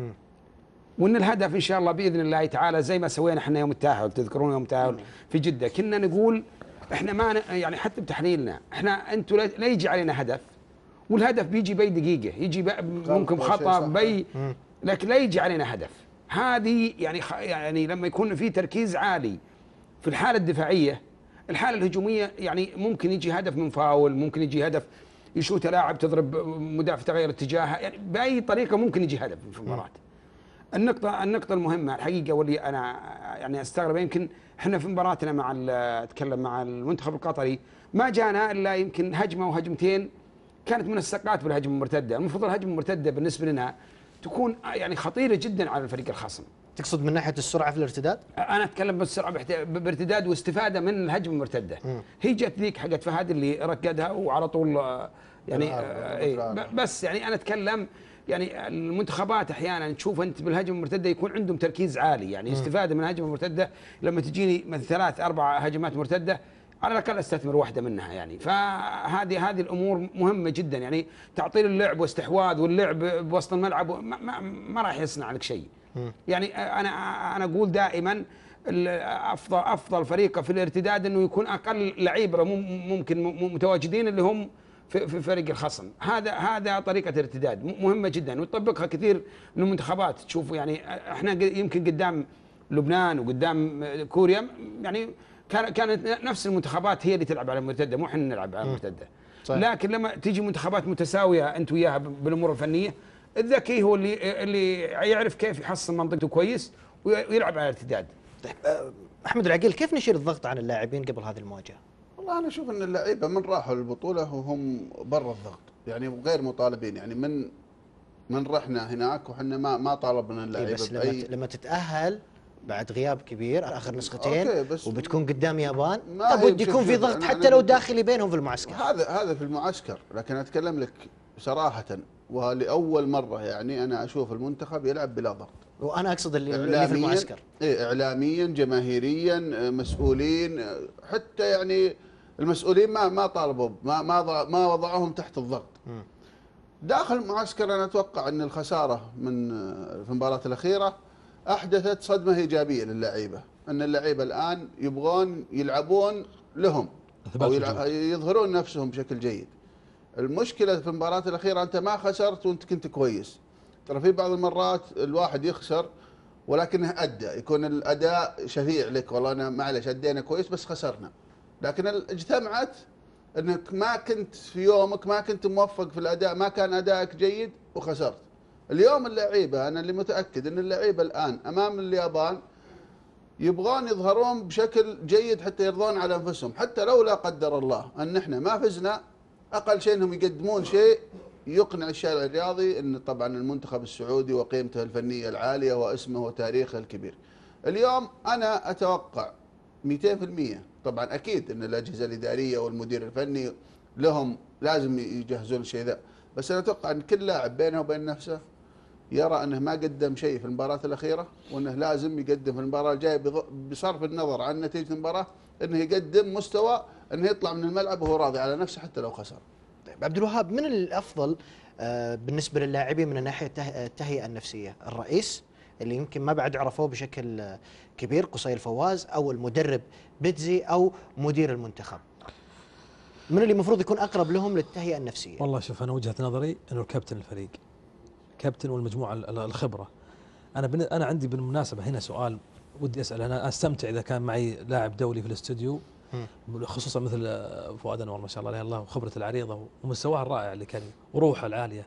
وان الهدف ان شاء الله باذن الله تعالى زي ما سوينا احنا يوم التاهل. تذكرون يوم التاهل في جده كنا نقول احنا ما يعني حتى بتحليلنا احنا انتم لا يجي علينا هدف، والهدف بيجي باي دقيقه، يجي ممكن خطا باي، لكن لا يجي علينا هدف. هذه يعني لما يكون في تركيز عالي في الحاله الدفاعيه الحاله الهجوميه يعني ممكن يجي هدف من فاول، ممكن يجي هدف يشوت لاعب تضرب مدافع تغير اتجاهه، يعني باي طريقه ممكن يجي هدف في المباراه. النقطه المهمه الحقيقه واللي انا يعني استغرب، يمكن احنا في مباراتنا مع اتكلم مع المنتخب القطري ما جانا الا يمكن هجمه وهجمتين كانت منسقات بالهجمه المرتده. المفروض الهجمه المرتده بالنسبه لنا تكون يعني خطيره جدا على الفريق الخصم. تقصد من ناحيه السرعه في الارتداد؟ انا اتكلم بالسرعه بارتداد واستفاده من الهجمه المرتده. هي جت ذيك حقت فهد اللي ركدها وعلى طول يعني بس يعني انا اتكلم يعني المنتخبات احيانا تشوف انت بالهجمه المرتده يكون عندهم تركيز عالي، يعني استفاده من الهجمه المرتده. لما تجيني مثلا 3 4 هجمات مرتده على الاقل استثمر واحده منها يعني. فهذه الامور مهمه جدا، يعني تعطيل اللعب واستحواذ واللعب بوسط الملعب ما راح يصنع لك شيء. يعني انا اقول دائما افضل فريق في الارتداد انه يكون اقل لعيبه ممكن متواجدين اللي هم في فريق الخصم. هذا طريقه ارتداد مهمه جدا وتطبقها كثير من المنتخبات. تشوفوا يعني احنا يمكن قدام لبنان وقدام كوريا يعني كانت نفس المنتخبات هي اللي تلعب على المرتده، مو احنا نلعب على المرتده. لكن لما تيجي منتخبات متساويه انت وياها بالامور الفنيه، الذكي هو اللي يعرف كيف يحصن منطقته كويس ويلعب على الارتداد. طيب احمد العقيل، كيف نشيل الضغط عن اللاعبين قبل هذه المواجهه؟ والله انا اشوف ان اللعيبه من راحوا للبطوله وهم برا الضغط، يعني غير مطالبين، يعني من رحنا هناك وحنا ما طالبنا اللعيبه بس لما تتاهل بعد غياب كبير اخر نسختين وبتكون قدام يابان، لابد يكون في ضغط حتى لو داخلي بينهم في المعسكر. هذا في المعسكر، لكن اتكلم لك صراحه ولاول مره يعني انا اشوف المنتخب يلعب بلا ضغط. وانا اقصد اللي في المعسكر اعلاميا جماهيريا مسؤولين، حتى يعني المسؤولين ما طالبوا ما وضعوهم تحت الضغط. داخل المعسكر انا اتوقع ان الخساره في المباراه الاخيره احدثت صدمه ايجابيه للعيبه، ان اللعيبه الان يبغون يلعبون لهم او يظهرون نفسهم بشكل جيد. المشكله في المباراه الاخيره انت ما خسرت وانت كنت كويس، ترى في بعض المرات الواحد يخسر ولكنه ادى، يكون الاداء شفيع لك، والله انا معلش ادينا كويس بس خسرنا، لكن اجتمعت انك ما كنت في يومك ما كنت موفق في الاداء، ما كان ادائك جيد وخسرت. اليوم اللعيبه انا اللي متاكد ان اللعيبه الان امام اليابان يبغون يظهرون بشكل جيد حتى يرضون على انفسهم، حتى لو لا قدر الله ان احنا ما فزنا، اقل شيء انهم يقدمون شيء يقنع الشارع الرياضي ان طبعا المنتخب السعودي وقيمته الفنيه العاليه واسمه وتاريخه الكبير. اليوم انا اتوقع 200%، طبعا اكيد ان الاجهزه الاداريه والمدير الفني لهم لازم يجهزون الشيء ذا، بس انا اتوقع ان كل لاعب بينه وبين نفسه يرى انه ما قدم شيء في المباراه الاخيره، وانه لازم يقدم في المباراه الجايه بصرف النظر عن نتيجه المباراه، انه يقدم مستوى انه يطلع من الملعب وهو راضي على نفسه حتى لو خسر. طيب عبد الوهاب، من الافضل بالنسبه للاعبين من ناحيه التهيئه النفسيه؟ الرئيس اللي يمكن ما بعد عرفوه بشكل كبير قصي الفواز، او المدرب بيتزي، او مدير المنتخب؟ من اللي المفروض يكون اقرب لهم للتهيئه النفسيه؟ والله شوف، انا وجهه نظري انه الكابتن الفريق، كابتن والمجموعه الخبره. انا عندي بالمناسبه هنا سؤال ودي اسال. انا استمتع اذا كان معي لاعب دولي في الاستوديو، خصوصا مثل فؤاد انور ما شاء الله عليه الله، وخبرته العريضه ومستواه الرائع اللي كان وروحه العاليه.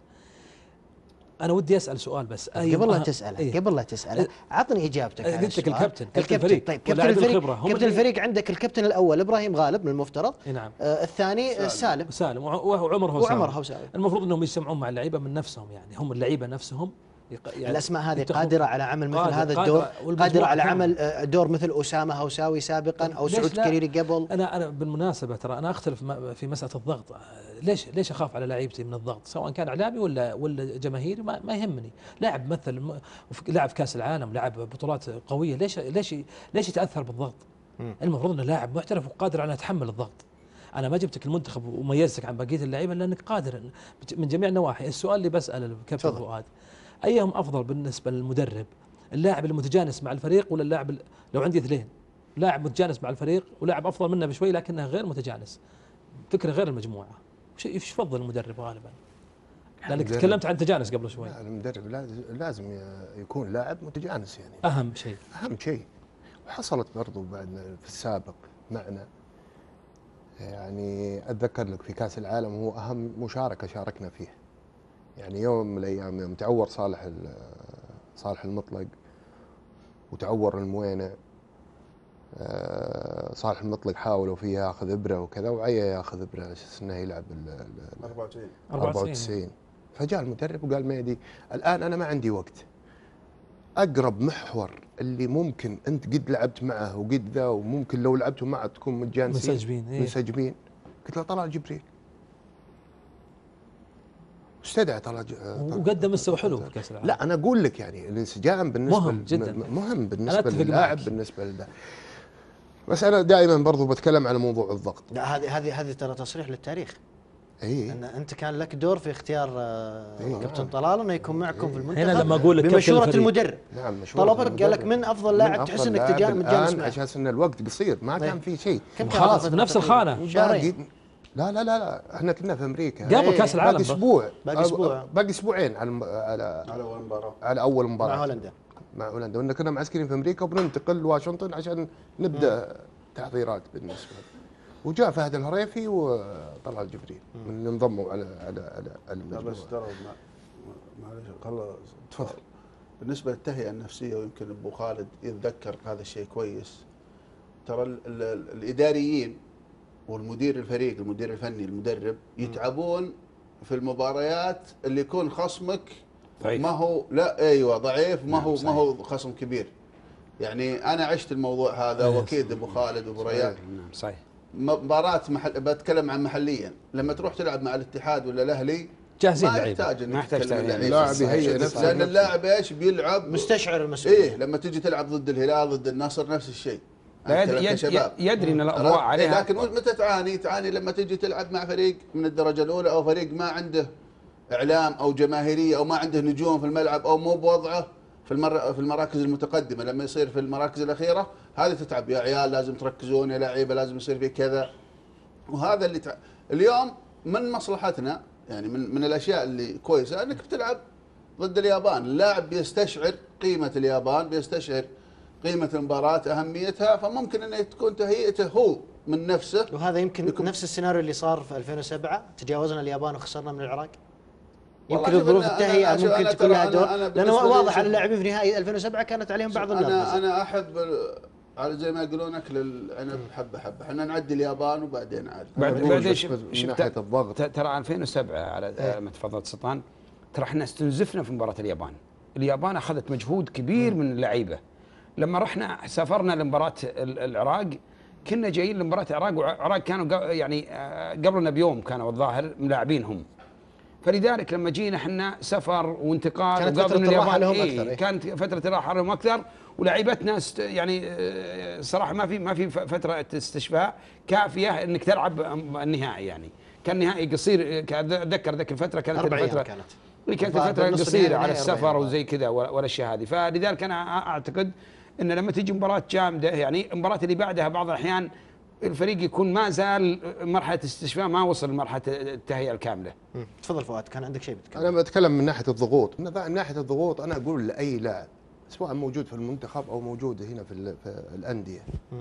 انا ودي اسال سؤال بس قبل لا تساله قبل لا تساله عطني اجابتك. قلت لك الكابتن الفريق. طيب كابتن الفريق عندك الكابتن الاول ابراهيم غالب من المفترض، نعم. الثاني سالم وعمر هوساوي. المفروض انهم يجتمعون مع اللعيبه من نفسهم، يعني هم اللعيبه نفسهم يعني الاسماء هذه قادره على عمل مثل هذا الدور، قادره على عمل دور مثل اسامه هوساوي سابقا او سعود كريري قبل. انا بالمناسبه ترى انا اختلف في مساله الضغط. ليش اخاف على لعيبتي من الضغط، سواء كان اعلامي ولا جماهيري؟ ما يهمني. لاعب مثل لاعب كاس العالم، لاعب بطولات قويه، ليش يتاثر بالضغط؟ المفروض انه لاعب محترف وقادر على يتحمل الضغط. انا ما جبتك المنتخب وميزتك عن بقيه اللعيبه لانك قادر من جميع النواحي. السؤال اللي بساله الكابتن فؤاد، ايهم افضل بالنسبه للمدرب؟ اللاعب المتجانس مع الفريق، ولا اللاعب لو عندي اثنين، لاعب متجانس مع الفريق ولاعب افضل منه بشوي لكنه غير متجانس، فكره غير المجموعه، ايش يفضل المدرب غالبا؟ لانك تكلمت عن تجانس قبل شوي. المدرب لازم يكون لاعب متجانس، يعني اهم شيء. وحصلت برضو بعد في السابق معنا يعني اتذكر لك في كاس العالم هو اهم مشاركه شاركنا فيها. يعني يوم من الايام يوم تعور صالح المطلق وتعور الموينه، صالح المطلق حاولوا فيه ياخذ ابره وكذا، وعيا ياخذ ابره على اساس انه يلعب 94. فجاء المدرب وقال ميدي الان انا ما عندي وقت، اقرب محور اللي ممكن انت قد لعبت معه وقد ذا وممكن لو لعبتوا معه تكون متجانسين منسجمين. قلت له طلال جبريل. استدعى طلال وقدم مستوى حلو في كاس العالم. لا انا اقول لك يعني الانسجام بالنسبه مهم جدا، مهم بالنسبه للاعب بالنسبه لده. بس انا دائما برضو بتكلم على موضوع الضغط. لا هذه ترى تصريح للتاريخ. اي ان انت كان لك دور في اختيار كابتن طلال انه يكون معكم في المنتخب. هنا لما اقول لك بمشوره المدرب. نعم مشوره طلبك قال لك من افضل لاعب تحس انك تجانس معه. عشان ان الوقت قصير ما كان في شيء. خلاص بنفس الخانه. لا احنا كنا في امريكا قبل كاس العالم. باقي اسبوعين على اول مباراه مع هولندا وإن كنا معسكرين في امريكا وبننتقل لواشنطن عشان نبدا تحضيرات بالنسبه. وجاء فهد الهريفي وطلال جبريل من اللي انضموا على المجموعه. بس ترى معلش خلاص تفضل. بالنسبه للتهيئه النفسيه ويمكن ابو خالد يتذكر هذا الشيء كويس. ترى الاداريين والمدير الفريق المدير الفني المدرب يتعبون في المباريات اللي يكون خصمك ضعيف. ما هو لا ايوه ضعيف ما هو خصم كبير. يعني انا عشت الموضوع هذا واكيد ابو خالد وابو ريان. صحيح. مباراة بتكلم عن محليا لما تروح تلعب مع الاتحاد ولا الاهلي جاهزين ما يحتاج انك تتكلم اللاعب يهيئ نفسه لان اللاعب ايش بيلعب مستشعر المسؤوليه. لما تجي تلعب ضد الهلال ضد النصر نفس الشيء. يدري ان الاضواء عليها. لكن متى تعاني لما تجي تلعب مع فريق من الدرجه الاولى او فريق ما عنده اعلام او جماهيريه او ما عنده نجوم في الملعب او مو بوضعه في المراكز المتقدمه. لما يصير في المراكز الاخيره هذه تتعب. يا عيال لازم تركزون، يا لعيبه لازم يصير في كذا. وهذا اللي اليوم من مصلحتنا يعني من الاشياء اللي كويسه انك بتلعب ضد اليابان. اللاعب بيستشعر قيمه اليابان، بيستشعر قيمه المباراه اهميتها، فممكن انه تكون تهيئته هو من نفسه. وهذا يمكن نفس السيناريو اللي صار في 2007 تجاوزنا اليابان وخسرنا من العراق. يمكن ظروف التهيئه ممكن تكون لها دور، لانه واضح على اللاعبين في نهائي 2007 كانت عليهم بعض النقص. انا احب على زي ما يقولون اكل العنب حبه حبه. احنا نعدي اليابان وبعدين عاد بعدين من ناحيه الضغط. ترى 2007 على ما تفضلت سلطان، ترى احنا استنزفنا في مباراه اليابان. اليابان اخذت مجهود كبير من اللعيبه. لما رحنا سافرنا لمباراه العراق كنا جايين لمباراه العراق، والعراق كانوا يعني قبلنا بيوم كانوا الظاهر ملاعبينهم. فلذلك لما جينا احنا سفر وانتقال كانت فترة الراحة لهم أكثر. كانت فترة الراحة لهم أكثر، ولعيبتنا يعني صراحة ما في فترة استشفاء كافية انك تلعب النهائي. يعني كان نهائي قصير. اتذكر ذيك الفترة كانت الفترة قصيرة على السفر وزي كذا والاشياء هذه. فلذلك انا اعتقد ان لما تجي مباراة جامدة يعني المباراة اللي بعدها بعض الأحيان الفريق يكون ما زال مرحلة استشفاء، ما وصل لمرحلة التهيئة الكاملة. تفضل فؤاد، كان عندك شيء بتكلم. أنا بتكلم من ناحية الضغوط. من ناحية الضغوط أنا أقول لأي لاعب سواء موجود في المنتخب أو موجود هنا في الأندية،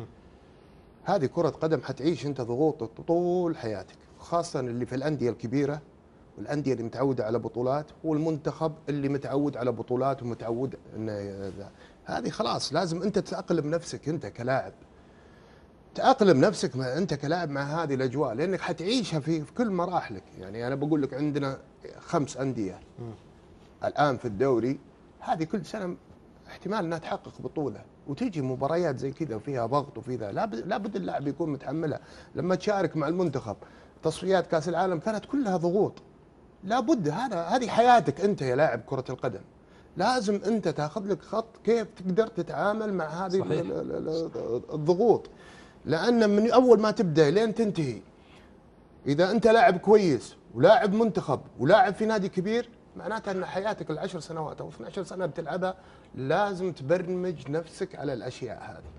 هذه كرة قدم حتعيش أنت ضغوط طول حياتك، خاصة اللي في الأندية الكبيرة والأندية اللي متعودة على بطولات، والمنتخب اللي متعود على بطولات ومتعود إنه هذه خلاص لازم أنت تأقلم نفسك أنت كلاعب. تأقلم نفسك أنت كلاعب مع هذه الأجواء، لأنك حتعيشها في كل مراحلك. يعني أنا بقول لك عندنا 5 أندية الآن في الدوري، هذه كل سنة احتمال أنها تحقق بطولة، وتيجي مباريات زي كذا وفيها ضغط وفيها لابد اللاعب يكون متحملها. لما تشارك مع المنتخب تصفيات كأس العالم كانت كلها ضغوط، لابد هذه حياتك أنت يا لاعب كرة القدم. لازم أنت تاخذ لك خط كيف تقدر تتعامل مع هذه الضغوط، لأن من أول ما تبدأ لين تنتهي إذا أنت لاعب كويس ولاعب منتخب ولاعب في نادي كبير، معناتها أن حياتك 10 سنوات أو 12 سنة بتلعبها لازم تبرمج نفسك على الأشياء هذه.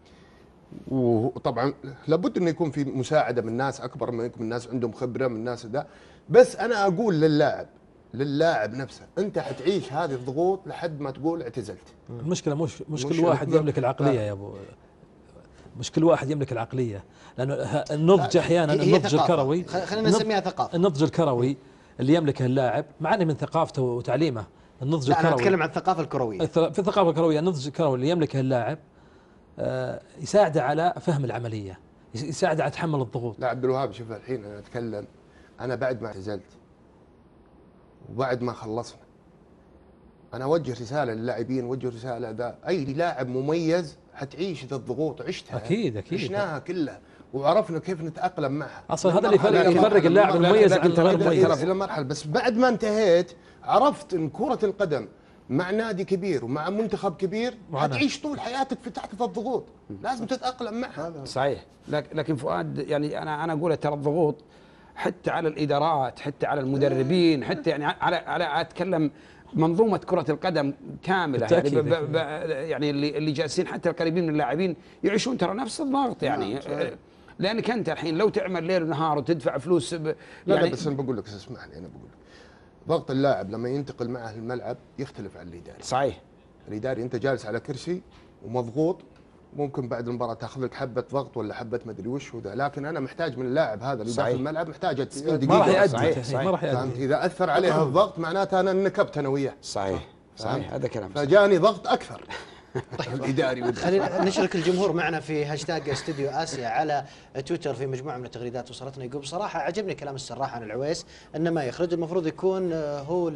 وطبعا لابد أن يكون في مساعدة من ناس أكبر منك، من ناس عندهم خبرة، من ناس ده. بس أنا أقول للاعب نفسه أنت حتعيش هذه الضغوط لحد ما تقول اعتزلت. المشكلة مش كل واحد يملك العقلية يا أبو. مش كل واحد يملك العقليه، لانه النضج احيانا هي النضج ثقافة. الكروي خلينا نسميها ثقافه. النضج الكروي اللي يملكه اللاعب معني من ثقافته وتعليمه. النضج لا، انا الكروي اتكلم عن الثقافه الكرويه. في الثقافه الكرويه النضج الكروي اللي يملكه اللاعب يساعده على فهم العمليه، يساعده على تحمل الضغوط. لا عبد الوهاب، شوف الحين انا اتكلم، انا بعد ما اعتزلت وبعد ما خلصنا انا اوجه رساله للاعبين، اوجه رساله ذا اي لاعب مميز حتعيش ذا الضغوط، عشتها اكيد عشناها كلها وعرفنا كيف نتاقلم معها. اصلا هذا اللي يفرق اللاعب المميز عن غير المميز. الى مرحله، بس بعد ما انتهيت عرفت ان كره القدم مع نادي كبير ومع منتخب كبير حتعيش طول حياتك في تحت الضغوط، لازم تتاقلم معها. صحيح. لكن فؤاد يعني انا اقول ترى الضغوط حتى على الادارات، حتى على المدربين، حتى يعني على اتكلم منظومه كره القدم كامله، يعني اللي جالسين حتى القريبين من اللاعبين يعيشون ترى نفس الضغط يعني. لانك انت الحين لو تعمل ليل ونهار وتدفع فلوس يعني لا بس انا بقول لك، اسمعني انا بقول لك، ضغط اللاعب لما ينتقل معه الملعب يختلف عن الاداري. صحيح. الاداري انت جالس على كرسي ومضغوط، ممكن بعد المباراه تاخذ لك حبه ضغط ولا حبه مدري وش وذا، لكن انا محتاج من اللاعب هذا اللي داخل الملعب محتاج 90 دقيقه. ما راح يأدي. صحيح. ما راح يأدي. اذا اثر عليه الضغط معناته انا نكبت انا وياه. صحيح. هذا كلام صحيح. فجاني ضغط اكثر. الاداري خلينا نشرك الجمهور معنا في هاشتاج استوديو آسيا على تويتر في مجموعة من التغريدات وصلتنا. يقول بصراحة عجبني كلام السراح عن العويس، أن ما يخرج المفروض يكون هو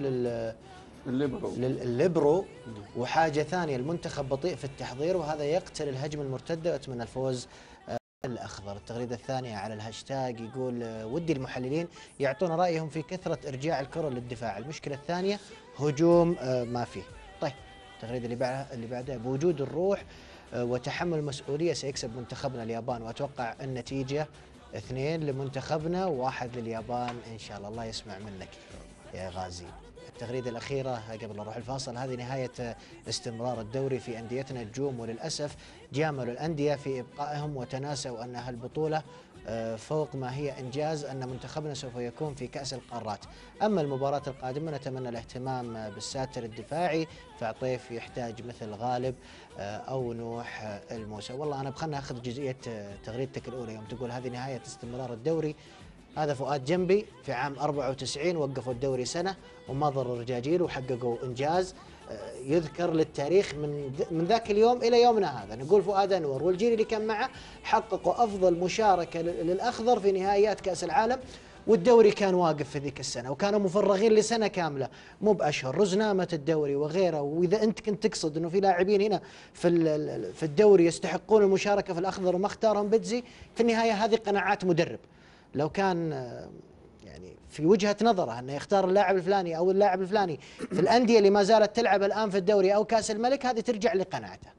الليبرو. وحاجة ثانية، المنتخب بطيء في التحضير وهذا يقتل الهجمة المرتدة، وأتمنى الفوز الأخضر. التغريدة الثانية على الهاشتاج يقول ودي المحللين يعطونا رأيهم في كثرة إرجاع الكرة للدفاع. المشكلة الثانية هجوم ما فيه. طيب التغريدة اللي بعدها بوجود الروح وتحمل المسؤولية سيكسب منتخبنا اليابان، وأتوقع النتيجة 2 لمنتخبنا و1 لليابان إن شاء الله. الله يسمع منك يا غازي. التغريدة الأخيرة قبل نروح الفاصل، هذه نهاية استمرار الدوري في أنديتنا الجوم، وللأسف جاملوا الأندية في إبقائهم وتناسوا أن هالبطولة فوق ما هي إنجاز أن منتخبنا سوف يكون في كأس القارات. أما المباراة القادمة نتمنى الاهتمام بالساتر الدفاعي، فعطيف يحتاج مثل غالب أو نوح الموسى. والله أنا بخلنا أخذ جزئية تغريدتك الأولى يوم تقول هذه نهاية استمرار الدوري. هذا فؤاد جنبي في عام 94 وقفوا الدوري سنة وما ضروا الرجاجيل وحققوا إنجاز يذكر للتاريخ من ذاك اليوم إلى يومنا هذا. نقول فؤاد أنور والجيل اللي كان معه حققوا أفضل مشاركة للأخضر في نهائيات كأس العالم، والدوري كان واقف في ذيك السنة وكانوا مفرغين لسنة كاملة مو بأشهر، رزنامة الدوري وغيره. وإذا أنت كنت تقصد أنه في لاعبين هنا في الدوري يستحقون المشاركة في الأخضر وما اختارهم بيتزي، في النهاية هذه قناعات مدرب. لو كان يعني في وجهة نظره أنه يختار اللاعب الفلاني أو اللاعب الفلاني في الأندية اللي ما زالت تلعب الآن في الدوري أو كأس الملك، هذه ترجع لقناعته.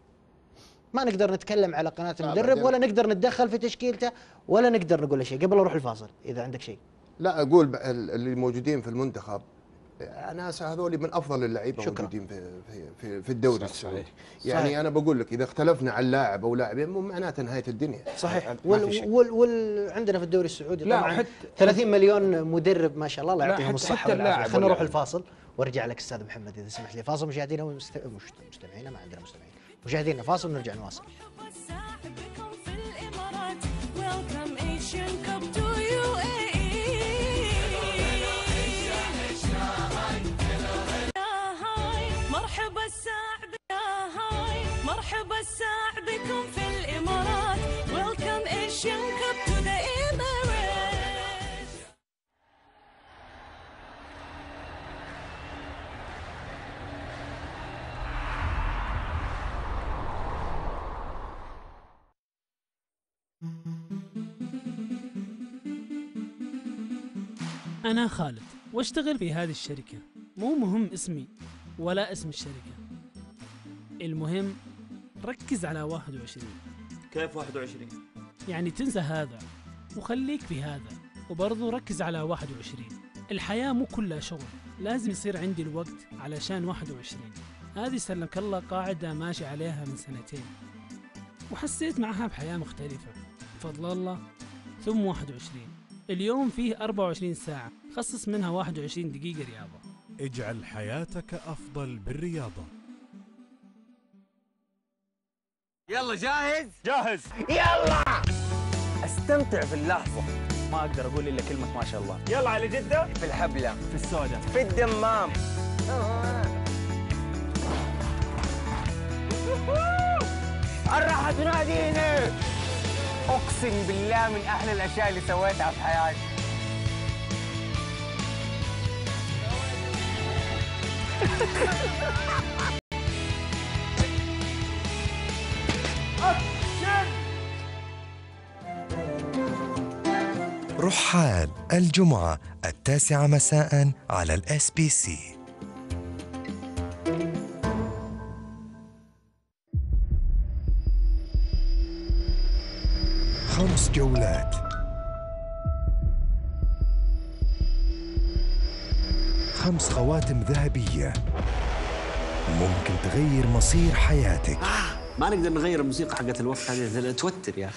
ما نقدر نتكلم على قناة المدرب ولا نقدر نتدخل في تشكيلته ولا نقدر نقول له شيء. قبل أروح الفاصل إذا عندك شيء. لا أقول اللي موجودين في المنتخب ناس هذول من افضل اللعيبه موجودين في الدوري السعودي. يعني صحيح. انا بقول لك اذا اختلفنا عن لاعب او لاعبين مو معناته نهايه الدنيا. صحيح. عندنا في الدوري السعودي طبعا 30 مليون مدرب ما شاء الله، الله يعطيهم الصحه والعافيه. خلينا نروح الفاصل وارجع لك استاذ محمد اذا سمحت لي. فاصل مشاهدينا ومستمعينا، ما عندنا مستمعين، مشاهدينا فاصل ونرجع نواصل. مرحبا الساع بكم في الإمارات. Welcome Asian Cup to the Emirates. أنا خالد واشتغل في هذه الشركة. مو مهم اسمي ولا اسم الشركة، المهم ركز على 21. كيف 21؟ يعني تنسى هذا وخليك في هذا، وبرضو ركز على 21. الحياة مو كلها شغل، لازم يصير عندي الوقت علشان 21. هذه سلمك الله قاعدة ماشي عليها من 2 سنين وحسيت معها بحياة مختلفة بفضل الله. ثم 21 اليوم فيه 24 ساعة، خصص منها 21 دقيقة رياضة. اجعل حياتك أفضل بالرياضة. يلا جاهز؟ جاهز. يلا استمتع في اللحظة. ما اقدر اقول الا كلمة ما شاء الله. يلا على جدة. في الحبلة، في السوداء، في الدمام. الراحة تناديني. اقسم بالله من احلى الاشياء اللي سويتها في حياتي. رحال الجمعة 9 مساء على الSBC. 5 جولات، 5 خواتم ذهبية ممكن تغير مصير حياتك. ما نقدر نغير الموسيقى حقت الوقت هذه، توتر يا أخي.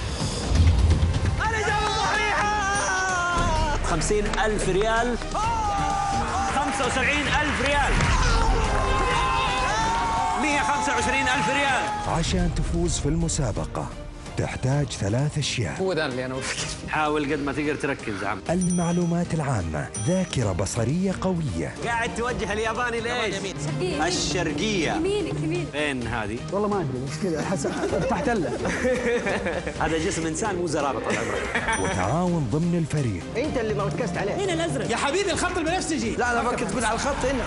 الإجابة صحيحة. 50,000 ريال، 75,000 ريال، 125,000 ريال. عشان تفوز في المسابقة تحتاج 3 أشياء. هو ذا اللي أنا بفكر فيه. حاول قد ما تقدر تركز يا عم. المعلومات العامة، ذاكرة بصرية قوية. قاعد توجه الياباني ليش؟ الشرقية. يمين. فين هذه؟ والله ما ادري مش كذا، احس ارتحت له. هذا جسم إنسان مو زرافة طال عمرك. وتعاون ضمن الفريق. انت اللي ما ركزت عليه. هنا الازرق. يا حبيبي الخط البنفسجي. لا انا فكرت تقول على الخط هنا.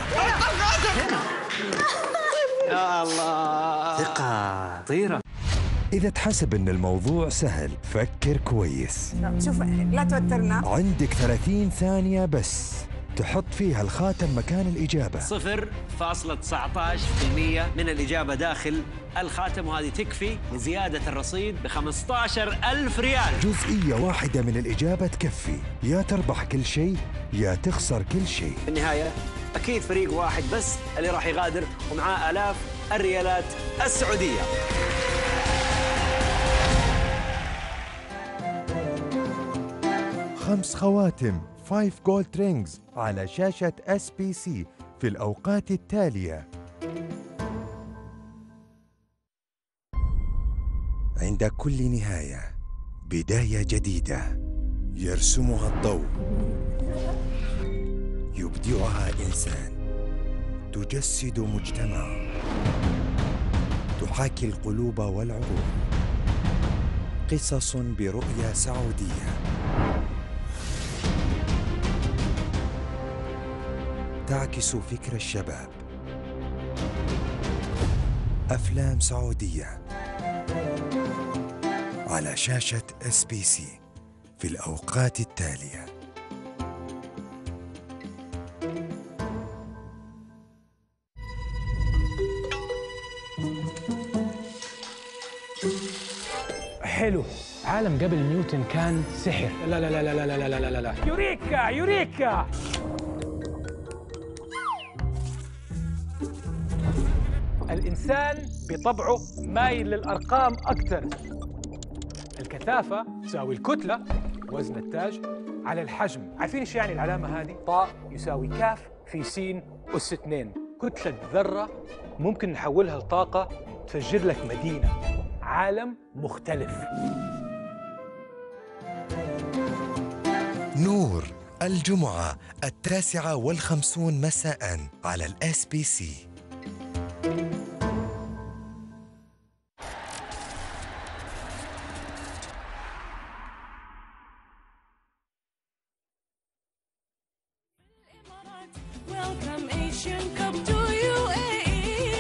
يا الله. ثقة طيرة. إذا تحسب إن الموضوع سهل فكر كويس. شوف لا توترنا. عندك 30 ثانية بس تحط فيها الخاتم مكان الإجابة. 0.19% من الإجابة داخل الخاتم، وهذه تكفي لزيادة الرصيد ب15,000 ريال. جزئية واحدة من الإجابة تكفي، يا تربح كل شيء يا تخسر كل شيء. في النهاية أكيد فريق واحد بس اللي راح يغادر ومعاه آلاف الريالات السعودية. خمس خواتم 5 جولد رينجز على شاشة SBC في الأوقات التالية. عند كل نهاية بداية جديدة يرسمها الضوء، يبدعها إنسان، تجسد مجتمع، تحاكي القلوب والعقول. قصص برؤية سعودية، تعكس فكر الشباب. أفلام سعودية على شاشة SBC في الأوقات التالية. حلو. عالم قبل نيوتن كان سحر. لا لا لا لا لا لا لا لا لا. يوريكا يوريكا. الإنسان بطبعه مايل للأرقام أكثر. الكثافة تساوي الكتلة وزن التاج على الحجم. عارفين ايش يعني العلامة هذه؟ طاء يساوي كاف في س أس 2. كتلة ذرة ممكن نحولها لطاقة تفجر لك مدينة، عالم مختلف. نور الجمعة 9:50 مساء على SBC. Welcome Asian Cup to UAE.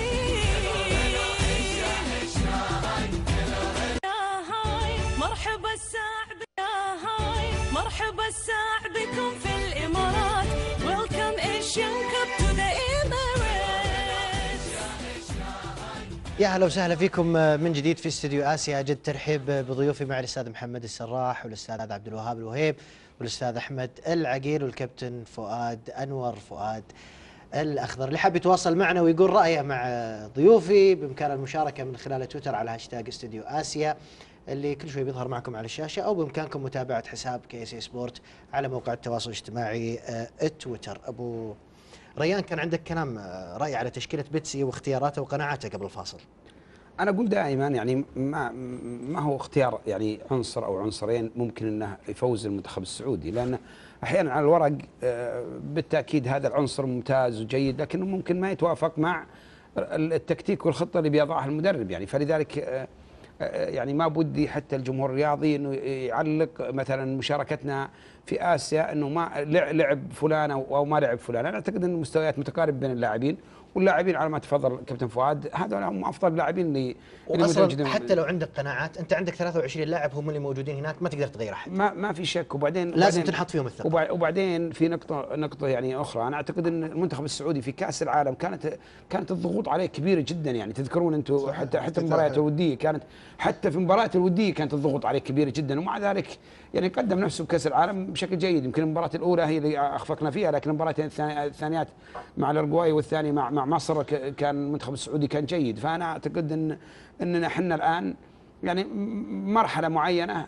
يا هاي مرحبا الساعة يا هاي مرحبا الساعة بكم في الإمارات. Welcome Asian Cup to the Emirates. يا هلا وسهلا فيكم من جديد في استوديو آسيا. أجد ترحيب بضيوفي مع الأستاذ محمد السراح والأستاذ عبد الوهاب الوهيب والأستاذ أحمد العقيل والكابتن فؤاد أنور فؤاد الأخضر. اللي حاب يتواصل معنا ويقول رأيه مع ضيوفي بإمكان المشاركة من خلال تويتر على هاشتاج استوديو آسيا اللي كل شوي بيظهر معكم على الشاشة، أو بإمكانكم متابعة حساب KSA سبورت على موقع التواصل الاجتماعي التويتر. أبو ريان كان عندك كلام رأي على تشكيلة بيتسي واختياراته وقناعاته قبل الفاصل. انا اقول دائما يعني ما هو اختيار يعني عنصر او عنصرين ممكن انه يفوز المنتخب السعودي، لانه احيانا على الورق بالتاكيد هذا العنصر ممتاز وجيد، لكنه ممكن ما يتوافق مع التكتيك والخطه اللي بيضعها المدرب يعني. فلذلك يعني ما بدي حتى الجمهور الرياضي انه يعلق مثلا مشاركتنا في اسيا انه ما لعب فلان او ما لعب فلان. انا اعتقد ان المستويات متقاربه بين اللاعبين، واللاعبين على ما تفضل كابتن فؤاد هذول هم افضل اللاعبين اللي واصلا حتى لو عندك قناعات، انت عندك 23 لاعب هم اللي موجودين هناك، ما تقدر تغير احد، ما في شك. وبعدين لازم تنحط فيهم الثقه. وبعدين في نقطه يعني اخرى، انا اعتقد ان المنتخب السعودي في كاس العالم كانت الضغوط عليه كبيره جدا يعني. تذكرون انتم حتى المباريات الوديه كانت، حتى في المباريات الوديه كانت الضغوط عليه كبيره جدا، ومع ذلك يعني قدم نفسه بكاس العالم بشكل جيد. يمكن المباراه الاولى هي اللي اخفقنا فيها، لكن المباراتين الثانيات مع الأورجواي والثاني مع مصر كان المنتخب السعودي كان جيد. فانا اعتقد اننا احنا الان يعني مرحله معينه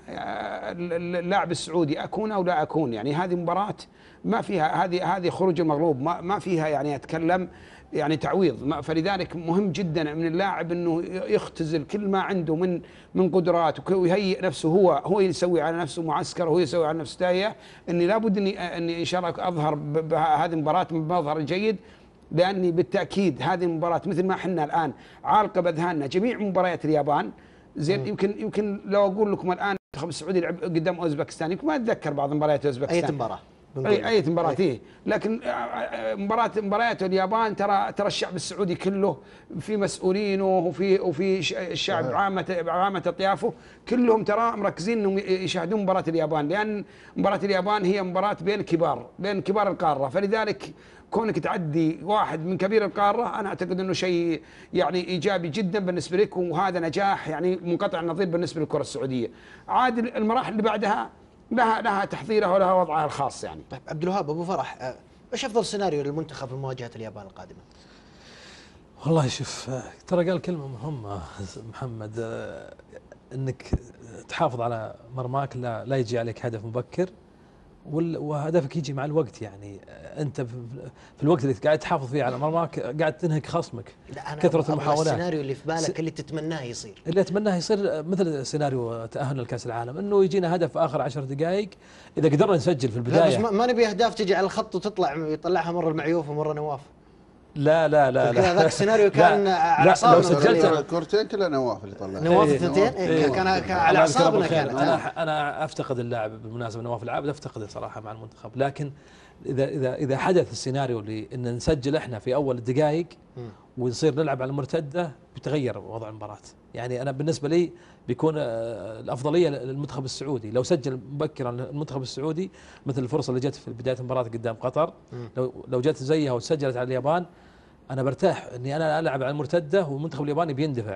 اللاعب السعودي اكون او لا اكون، يعني هذه مباراه ما فيها هذه خروج المغلوب، ما فيها يعني اتكلم يعني تعويض. فلذلك مهم جدا من اللاعب انه يختزل كل ما عنده من قدرات ويهيئ نفسه، هو يسوي على نفسه معسكر، وهو يسوي على نفسه تايه. اني لابد اني ان شاء الله اظهر بهذه المباراه بمظهر جيد، لاني بالتاكيد هذه المباراه مثل ما احنا الان عالقه باذهاننا جميع مباريات اليابان. زين يمكن لو اقول لكم الان المنتخب السعودي لعب قدام اوزبكستان، يمكن ما اتذكر بعض مباريات اوزبكستان اي مباراه اي مباراه فيه، لكن مباريات اليابان ترى الشعب السعودي كله في مسؤولينه وفي الشعب عامه اطيافه كلهم ترى مركزين انهم يشاهدون مباراه اليابان، لان مباراه اليابان هي مباراه بين كبار القاره. فلذلك كونك تعدي واحد من كبير القاره انا اعتقد انه شيء يعني ايجابي جدا بالنسبه لك، وهذا نجاح يعني منقطع النظير بالنسبه للكره السعوديه. عاد المراحل اللي بعدها لها تحضيرها ولها وضعها الخاص يعني. طيب عبد الوهاب ابو فرح، ايش افضل سيناريو للمنتخب في مواجهه اليابان القادمه؟ والله شوف، ترى قال كلمه مهمه محمد، انك تحافظ على مرماك، لا يجي عليك هدف مبكر، وهدفك يجي مع الوقت. يعني انت في الوقت اللي قاعد تحافظ فيه على مرماك قاعد تنهك خصمك. كثره المحاولات. السيناريو اللي في بالك اللي تتمناه يصير، اللي اتمناه يصير مثل سيناريو تاهلنا لكاس العالم، انه يجينا هدف في اخر 10 دقائق اذا قدرنا نسجل في البدايه. لا بس ما نبي اهداف تجي على الخط يطلعها مره المعيوف ومره نواف. لا ذاك السيناريو كان على اعصابنا. لو سجلت كورتين كلها نواف اللي طلعها، نواف الثنتين كان على اعصابنا. كانت انا افتقد اللاعب بالمناسبه، نواف العابد افتقده صراحه مع المنتخب. لكن اذا حدث السيناريو اللي ان نسجل احنا في اول الدقائق ونصير نلعب على المرتده، بيتغير وضع المباراه. يعني انا بالنسبه لي بيكون الافضليه للمنتخب السعودي لو سجل مبكرا المنتخب السعودي، مثل الفرصه اللي جت في بدايه المباراه قدام قطر. لو جت زيها وسجلت على اليابان انا برتاح اني انا العب على المرتده والمنتخب الياباني بيندفع.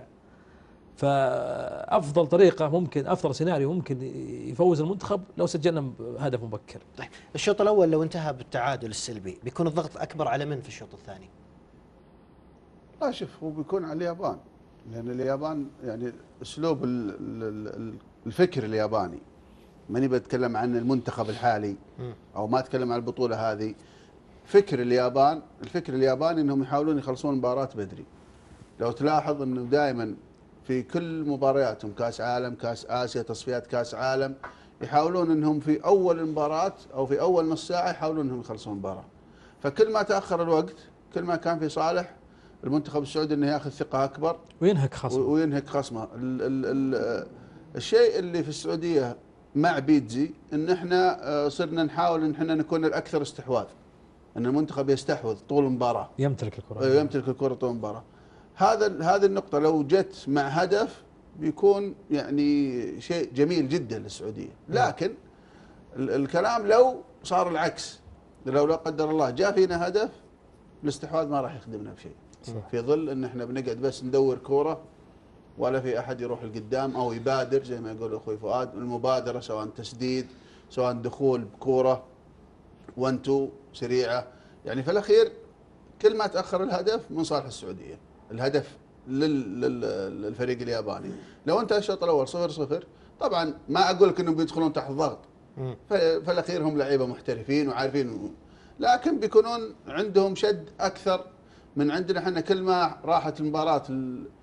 فافضل طريقه ممكن، افضل سيناريو ممكن يفوز المنتخب لو سجلنا هدف مبكر. طيب الشوط الاول لو انتهى بالتعادل السلبي بيكون الضغط اكبر على من في الشوط الثاني؟ لا شوف، هو بيكون على اليابان، لان اليابان يعني اسلوب الفكر الياباني، ماني بتكلم عن المنتخب الحالي او ما اتكلم عن البطوله هذه. الفكر الياباني انهم يحاولون يخلصون المباراه بدري. لو تلاحظ انه دائما في كل مبارياتهم كاس عالم، كاس اسيا، تصفيات كاس عالم، يحاولون انهم في اول المباراه او في اول نص ساعه يحاولون انهم يخلصون المباراه. فكل ما تاخر الوقت كل ما كان في صالح المنتخب السعودي انه ياخذ ثقه اكبر وينهك خصمه. الشيء اللي في السعوديه مع بيتزي ان احنا صرنا نحاول ان احنا نكون الاكثر استحواذ، ان المنتخب يستحوذ طول المباراه، يمتلك الكره طول المباراه. هذه النقطه لو جت مع هدف بيكون يعني شيء جميل جدا للسعوديه. لكن الكلام لو صار العكس، لو لا قدر الله جاء فينا هدف، الاستحواذ ما راح يخدمنا بشيء، في ظل ان احنا بنقعد بس ندور كوره ولا في احد يروح لقدام او يبادر زي ما يقول اخوي فؤاد. المبادره سواء تسديد سواء دخول بكوره 1-2 سريعه، يعني في الاخير كل ما تاخر الهدف من صالح السعوديه. الهدف للفريق الياباني. لو انت الشوط الاول 0-0 طبعا ما اقول لك انهم بيدخلون تحت ضغط، في الاخير هم لعيبه محترفين وعارفين، لكن بيكونون عندهم شد اكثر من عندنا احنا. كل ما راحت المباراه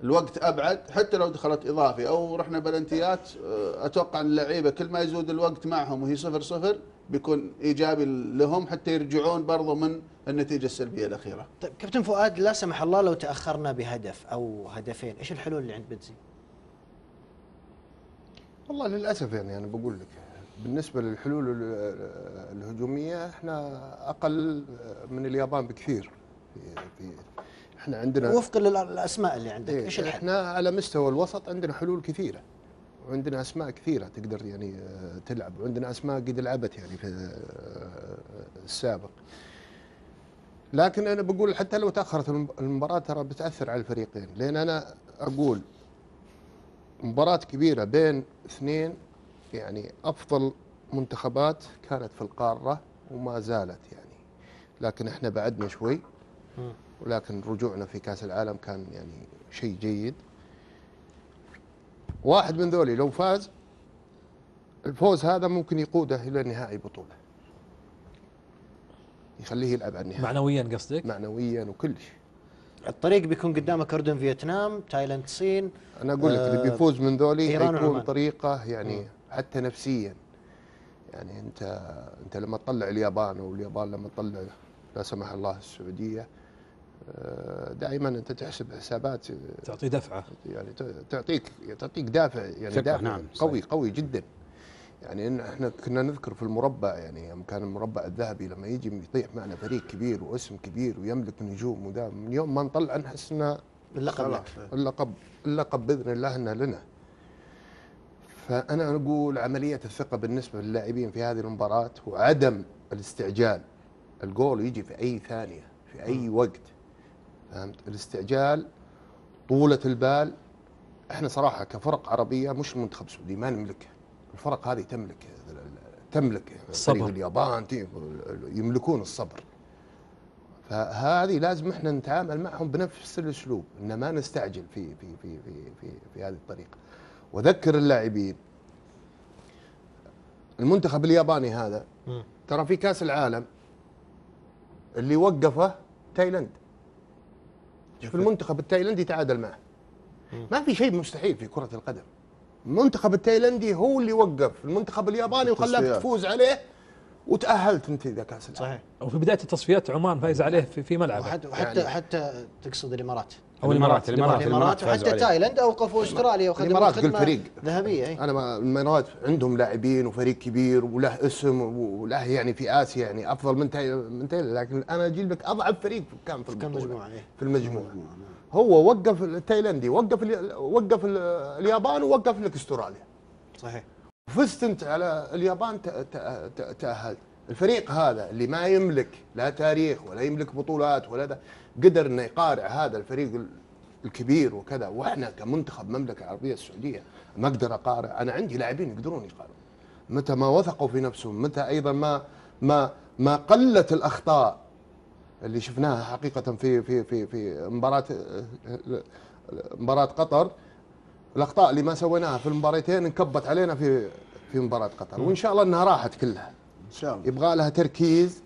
الوقت ابعد، حتى لو دخلت اضافي او رحنا بلنتيات اتوقع ان اللعيبه كل ما يزود الوقت معهم وهي 0-0 بيكون ايجابي لهم حتى يرجعون برضو من النتيجه السلبيه الاخيره. طيب كابتن فؤاد، لا سمح الله لو تاخرنا بهدف او هدفين، ايش الحلول اللي عند بيتزي؟ والله للاسف يعني انا بقول لك بالنسبه للحلول الهجوميه احنا اقل من اليابان بكثير. في احنا عندنا وفقا للاسماء اللي عندك ايش الحل؟ احنا على مستوى الوسط عندنا حلول كثيره وعندنا اسماء كثيره تقدر يعني تلعب، وعندنا اسماء قد لعبت يعني في السابق. لكن انا بقول حتى لو تاخرت المباراه ترى بتاثر على الفريقين، لان انا اقول مباراه كبيره بين اثنين يعني افضل منتخبات كانت في القاره وما زالت يعني، لكن احنا بعدنا شوي، ولكن رجوعنا في كاس العالم كان يعني شيء جيد. واحد من ذولي لو فاز، الفوز هذا ممكن يقوده الى نهائي بطوله، يخليه يلعب على النهائي معنويا قصدك؟ معنويا وكل شيء. الطريق بيكون قدامك اردن، فيتنام، تايلاند، الصين. انا اقول لك اللي بيفوز من ذولي إيران حيكون وعمان. طريقه يعني حتى نفسيا، يعني انت لما تطلع اليابان او اليابان لما تطلع لا سمح الله السعوديه، دائما انت تحسب حسابات تعطي دفعه، يعني تعطيك دافع، يعني دافع نعم قوي جدا. يعني ان احنا كنا نذكر في المربع، يعني يوم كان المربع الذهبي لما يجي يطيح معنا فريق كبير واسم كبير ويملك نجوم، وده من يوم ما نطلع نحس ان اللقب باذن الله انه لنا. فانا اقول عمليه الثقه بالنسبه للاعبين في هذه المباراه وعدم الاستعجال. الجول يجي في اي ثانيه في اي وقت، فهمت؟ الاستعجال، طولة البال. احنا صراحة كفرق عربية مش المنتخب السعودي ما نملكها، الفرق هذه تملك فريق اليابان يملكون الصبر. فهذه لازم احنا نتعامل معهم بنفس الاسلوب، ان ما نستعجل في هذه الطريقة. وذكر اللاعبين المنتخب الياباني هذا ترى في كاس العالم اللي وقفه تايلاند. شوف المنتخب التايلندي تعادل معه. ما في شيء مستحيل في كرة القدم. المنتخب التايلندي هو اللي وقف المنتخب الياباني وخلاك تفوز عليه وتأهلت انت إذا كاس العالم. صحيح. وفي بداية التصفيات عمان فايز عليه في ملعبه. حتى تقصد الامارات. او الامارات وحتى تايلاند اوقفوا استراليا وخدموا فريق ذهبيه. انا الامارات عندهم لاعبين وفريق كبير وله اسم وله يعني في اسيا يعني افضل من تايلاند، لكن انا اجيب لك اضعف فريق كان في المجموعه. في المجموعه هو وقف التايلندي، وقف اليابان ووقف لك استراليا. صحيح. فزت انت على اليابان تاهلت. الفريق هذا اللي ما يملك لا تاريخ ولا يملك بطولات ولا ده قدر انه يقارع هذا الفريق الكبير وكذا، واحنا كمنتخب المملكه العربيه السعوديه ما اقدر اقارع. انا عندي لاعبين يقدرون يقارعوا متى ما وثقوا في نفسهم، متى ايضا ما قلت الاخطاء اللي شفناها حقيقه في مباراه قطر. الاخطاء اللي ما سويناها في المباراتين انكبت علينا في مباراه قطر، وان شاء الله انها راحت كلها ان شاء الله. يبغى لها تركيز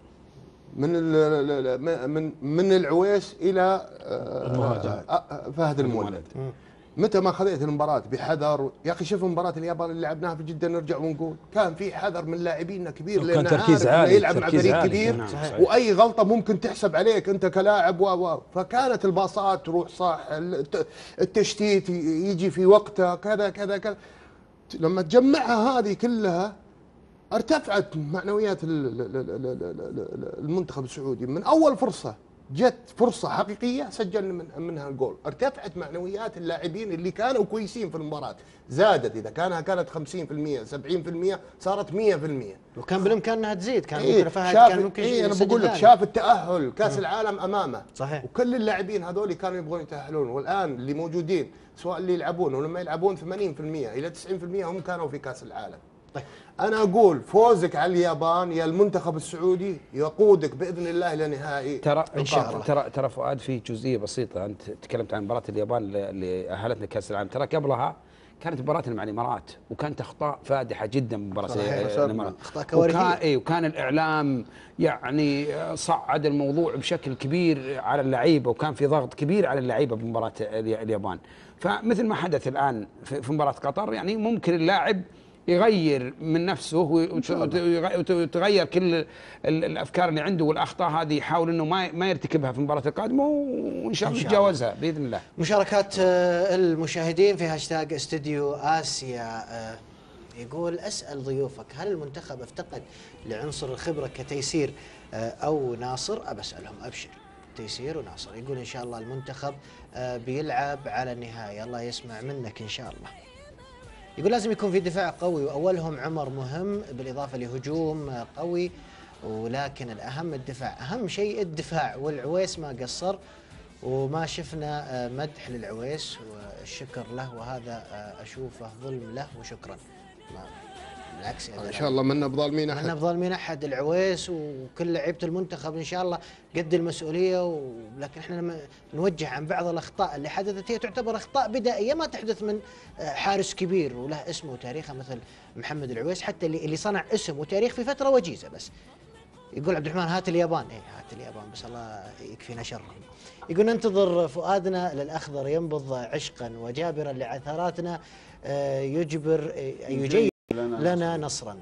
من العويس الى فهد المولد. متى ما خذيت المباراه بحذر يا اخي. شوف مباراه اليابان اللي لعبناها في جده، نرجع ونقول كان في حذر من لاعبينا كبير، لانه تركيز عالي يلعب مع فريق كبير. واي غلطه ممكن تحسب عليك انت كلاعب فكانت الباصات تروح صح، التشتيت يجي في وقته كذا كذا كذا. لما تجمعها هذه كلها ارتفعت معنويات المنتخب السعودي. من اول فرصه جت فرصه حقيقيه سجلنا منها الجول، ارتفعت معنويات اللاعبين اللي كانوا كويسين في المباراه، زادت. اذا كانت 50% 70% صارت 100%، وكان بالامكان انها تزيد. كان ممكن فهد كان ممكن انا بقول لك شاف التاهل كاس العالم امامه. صحيح. وكل اللاعبين هذول كانوا يبغون يتاهلون، والان اللي موجودين سواء اللي يلعبون ولما يلعبون 80% الى 90% هم كانوا في كاس العالم. طيب أنا أقول فوزك على اليابان يا المنتخب السعودي يقودك بإذن الله إلى نهائي. ترى فؤاد في جزئية بسيطة. أنت تكلمت عن مباراة اليابان اللي أهلتنا كأس العالم، ترى قبلها كانت مباراتنا مع الامارات وكانت اخطاء فادحه جدا مباراه الامارات، اخطاء كوارثيه. وكان الاعلام يعني صعد الموضوع بشكل كبير على اللعيبه، وكان في ضغط كبير على اللعيبه بمباراه اليابان. فمثل ما حدث الان في مباراه قطر، يعني ممكن اللاعب يغير من نفسه وتغير كل الافكار اللي عنده والاخطاء هذه، يحاول انه ما يرتكبها في المباراه القادمه، وان شاء الله يتجاوزها باذن الله. مشاركات المشاهدين في هاشتاج استوديو آسيا. يقول اسال ضيوفك هل المنتخب افتقد لعنصر الخبره كتيسير او ناصر؟ بسالهم ابشر تيسير وناصر. يقول ان شاء الله المنتخب بيلعب على النهايه، الله يسمع منك ان شاء الله. يقول لازم يكون في دفاع قوي واولهم عمر مهم بالاضافه لهجوم قوي، ولكن الاهم الدفاع، اهم شيء الدفاع، والعويس ما قصر وما شفنا مدح للعويس والشكر له، وهذا اشوفه ظلم له وشكرا. بالعكس ان شاء الله منا بظالمين احد، منا بظالمين احد. العويس وكل لعيبه المنتخب ان شاء الله قد المسؤوليه، ولكن احنا لما نوجه عن بعض الاخطاء اللي حدثت هي تعتبر اخطاء بدائيه ما تحدث من حارس كبير وله اسمه وتاريخه مثل محمد العويس، حتى اللي صنع اسم وتاريخ في فتره وجيزه. بس يقول عبد الرحمن هات اليابان، هات اليابان بس الله يكفينا شرهم. يقول ننتظر فؤادنا للاخضر ينبض عشقا وجابرا لعثراتنا يجير لنا نصرا.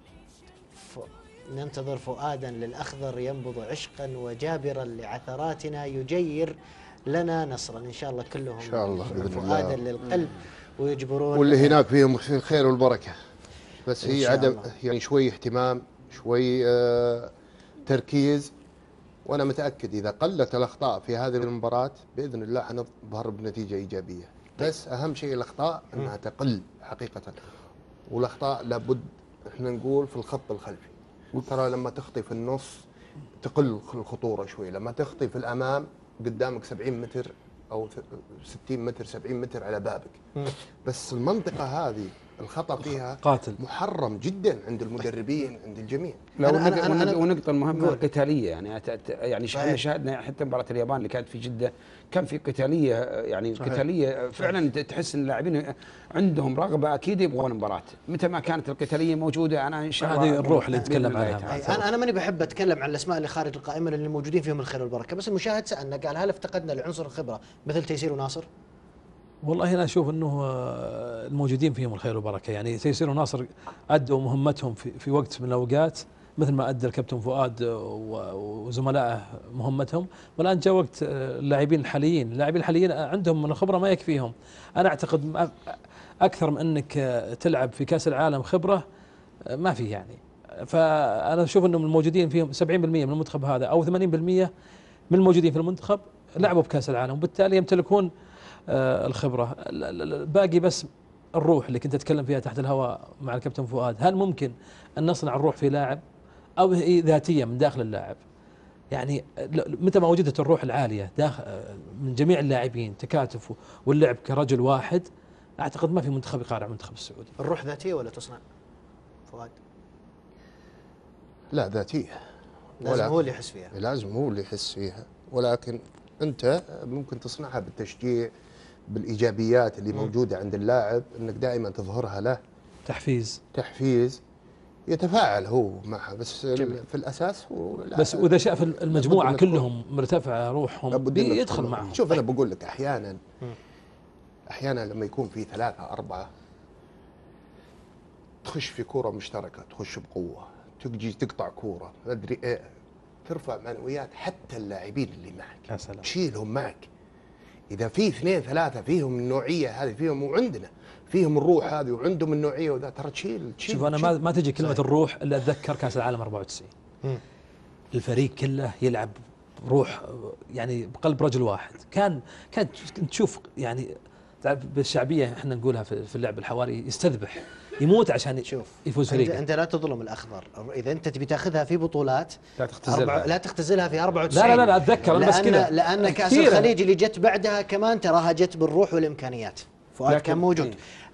ننتظر فؤادا للأخضر ينبض عشقا وجابرا لعثراتنا يجير لنا نصرا. إن شاء الله كلهم إن شاء الله فؤادا للقلب ويجبرون، واللي هناك فيهم الخير والبركة، بس هي عدم يعني شوي اهتمام، شوي تركيز. وأنا متأكد إذا قلت الأخطاء في هذه المباراة بإذن الله حنظهر بنتيجة إيجابية. بس أهم شيء الأخطاء أنها تقل حقيقة، والاخطاء لابد احنا نقول في الخط الخلفي. ترى لما تخطي في النص تقل الخطوره شوي، لما تخطي في الامام قدامك 70 متر او 60 متر 70 متر على بابك. بس المنطقه هذه الخطا فيها قاتل محرم جدا عند المدربين، عند الجميع. ونقطه مهمه قتاليه، يعني احنا شاهدنا حتى مباراه اليابان اللي كانت في جده، كان في قتاليه، يعني صحيح. قتاليه فعلا تحس ان اللاعبين عندهم رغبه، اكيد يبغون مباراه. متى ما كانت القتاليه موجوده انا ان شاء الله هذه الروح اللي نتكلم عنها. انا ماني بحب اتكلم عن الاسماء اللي خارج القائمه اللي موجودين فيهم الخير والبركه، بس المشاهد سالنا قال هل افتقدنا لعنصر الخبره مثل تيسير وناصر؟ والله انا اشوف انه الموجودين فيهم الخير والبركه، يعني تيسير وناصر ادوا مهمتهم في وقت من الاوقات مثل ما ادى الكابتن فؤاد وزملائه مهمتهم، والان جاء وقت اللاعبين الحاليين عندهم من الخبره ما يكفيهم. انا اعتقد اكثر من انك تلعب في كاس العالم خبره ما في يعني. فانا اشوف انهم الموجودين فيهم 70% من المنتخب هذا او 80% من الموجودين في المنتخب لعبوا بكاس العالم، وبالتالي يمتلكون الخبره. باقي بس الروح اللي كنت اتكلم فيها تحت الهواء مع الكابتن فؤاد، هل ممكن ان نصنع الروح في لاعب او هي ذاتيه من داخل اللاعب؟ يعني متى ما وجدت الروح العاليه داخل من جميع اللاعبين، تكاتف واللعب كرجل واحد، اعتقد ما في منتخب يقارع المنتخب السعودي. الروح ذاتيه ولا تصنع فؤاد؟ لا ذاتيه، لازم هو اللي يحس فيها. لازم هو اللي يحس فيها، ولكن انت ممكن تصنعها بالتشجيع، بالايجابيات اللي موجوده عند اللاعب، انك دائما تظهرها له. تحفيز يتفاعل هو معها، بس جميل. في الاساس هو بس واذا شاف المجموعه كلهم مرتفعه روحهم بيدخل معهم. شوف انا بقول لك احيانا لما يكون في 3 4 تخش في كوره مشتركه، تخش بقوه، تجي تقطع كوره، ما ادري ايه، ترفع معنويات حتى اللاعبين اللي معك، يا سلام، تشيلهم معك. اذا في 2 3 فيهم النوعيه هذه فيهم، وعندنا فيهم الروح هذه وعندهم النوعيه وذا، ترى تشيل. شوف انا ما تجي كلمه صحيح. الروح الا اتذكر كاس العالم 94 الفريق كله يلعب روح، يعني بقلب رجل واحد. كان تشوف يعني بالشعبيه احنا نقولها في اللعب الحواري، يستذبح يموت عشان يفوز فريقه. انت لا تظلم الاخضر، اذا انت تبي تاخذها في بطولات لا تختزلها في 94. لا اتذكر بس كذا، لان كاس الخليج اللي جت بعدها كمان تراها جت بالروح والامكانيات. فؤاد كان موجود.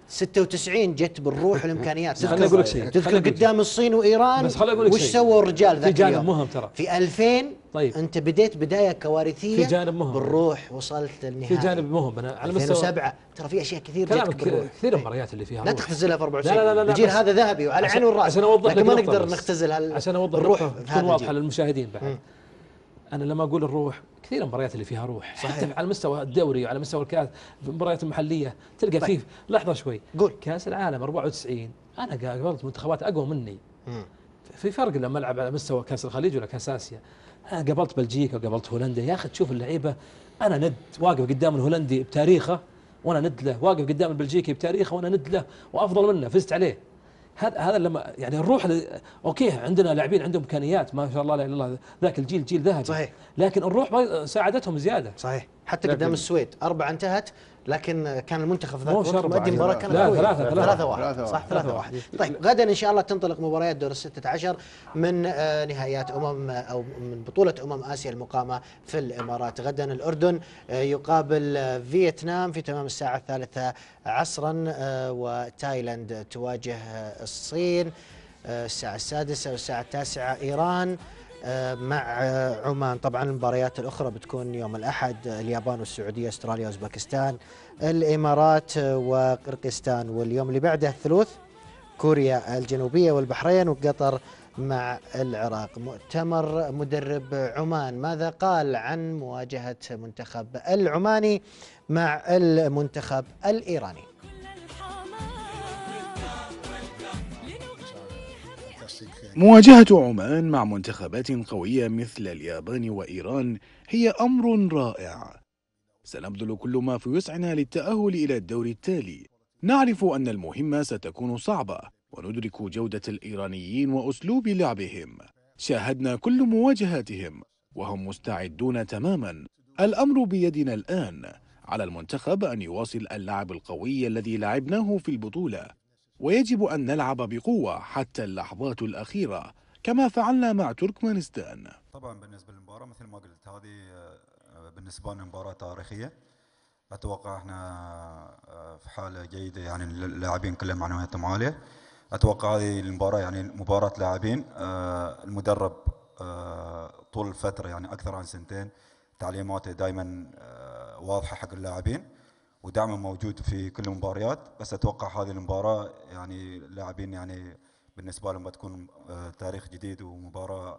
96 جت بالروح والامكانيات. خليني أقول لك شيء. تذكر قدام الصين وايران بس خليني أقول لك وش شيء. سووا الرجال ذاك اليوم؟ في جانب مهم ترى. في 2000 طيب انت بديت بدايه كوارثيه. في جانب مهم بالروح وصلت للنهائي. في جانب مهم انا على مستوى 2007 ترى في اشياء كثير كثير المباريات اللي فيها لا روح. تختزلها في 24. لا الجيل هذا ذهبي وعلى عين والراس. عشان اوضح لكن ما لك نقدر بس. نختزل عشان اوضح الروح تكون واضحه للمشاهدين بعد. انا لما اقول الروح كثير المباريات اللي فيها روح. صحيح. حتى على مستوى الدوري وعلى مستوى الكاس المباريات المحليه تلقى فيه لحظه شوي. قول. كاس العالم 94 انا قابلت منتخبات اقوى مني. في فرق لما العب على مستوى كاس الخليج ولا كاس اسيا. انا قابلت بلجيكا وقابلت هولندا، يا اخي تشوف اللعيبه انا ند واقف قدام الهولندي بتاريخه وانا ند له، واقف قدام البلجيكي بتاريخه وانا ند له وافضل منه فزت عليه. هذا لما يعني الروح اوكي عندنا لاعبين عندهم امكانيات ما شاء الله لا اله الا الله، ذاك الجيل جيل ذهبي. صحيح. لكن الروح ساعدتهم زياده. صحيح. حتى قدام السويد 4 انتهت، لكن كان المنتخب ذاك الوقت مؤدي مباراه كانت قويه. 3-1 صح 3-1. طيب غدا ان شاء الله تنطلق مباريات دور ال16 من نهائيات او من بطوله اسيا المقامه في الامارات. غدا الاردن يقابل فيتنام في تمام الساعه 3 عصرا، وتايلاند تواجه الصين الساعه 6 والساعه 9 ايران مع عمان. طبعا المباريات الأخرى بتكون يوم الأحد اليابان والسعودية، استراليا وأوزبكستان، الإمارات وقرقستان، واليوم اللي بعده الثلاث كوريا الجنوبية والبحرين وقطر مع العراق. مؤتمر مدرب عمان ماذا قال عن مواجهة منتخب العماني مع المنتخب الإيراني؟ مواجهة عمان مع منتخبات قوية مثل اليابان وإيران هي أمر رائع. سنبذل كل ما في وسعنا للتأهل إلى الدور التالي. نعرف أن المهمة ستكون صعبة وندرك جودة الإيرانيين وأسلوب لعبهم. شاهدنا كل مواجهاتهم وهم مستعدون تماما. الأمر بيدنا الآن. على المنتخب أن يواصل اللعب القوي الذي لعبناه في البطولة، ويجب أن نلعب بقوة حتى اللحظات الأخيرة كما فعلنا مع تركمانستان. طبعا بالنسبة للمباراة مثل ما قلت هذه بالنسبة لنا مباراة تاريخية. أتوقع احنا في حالة جيدة، يعني اللاعبين كلهم معنوياتهم عالية. أتوقع هذه المباراة يعني مباراة لاعبين. المدرب طول الفترة يعني أكثر عن 2 سنين تعليماته دائما واضحة حق اللاعبين ودعمه موجود في كل المباريات. بس اتوقع هذه المباراه يعني اللاعبين يعني بالنسبه لهم بتكون تاريخ جديد ومباراه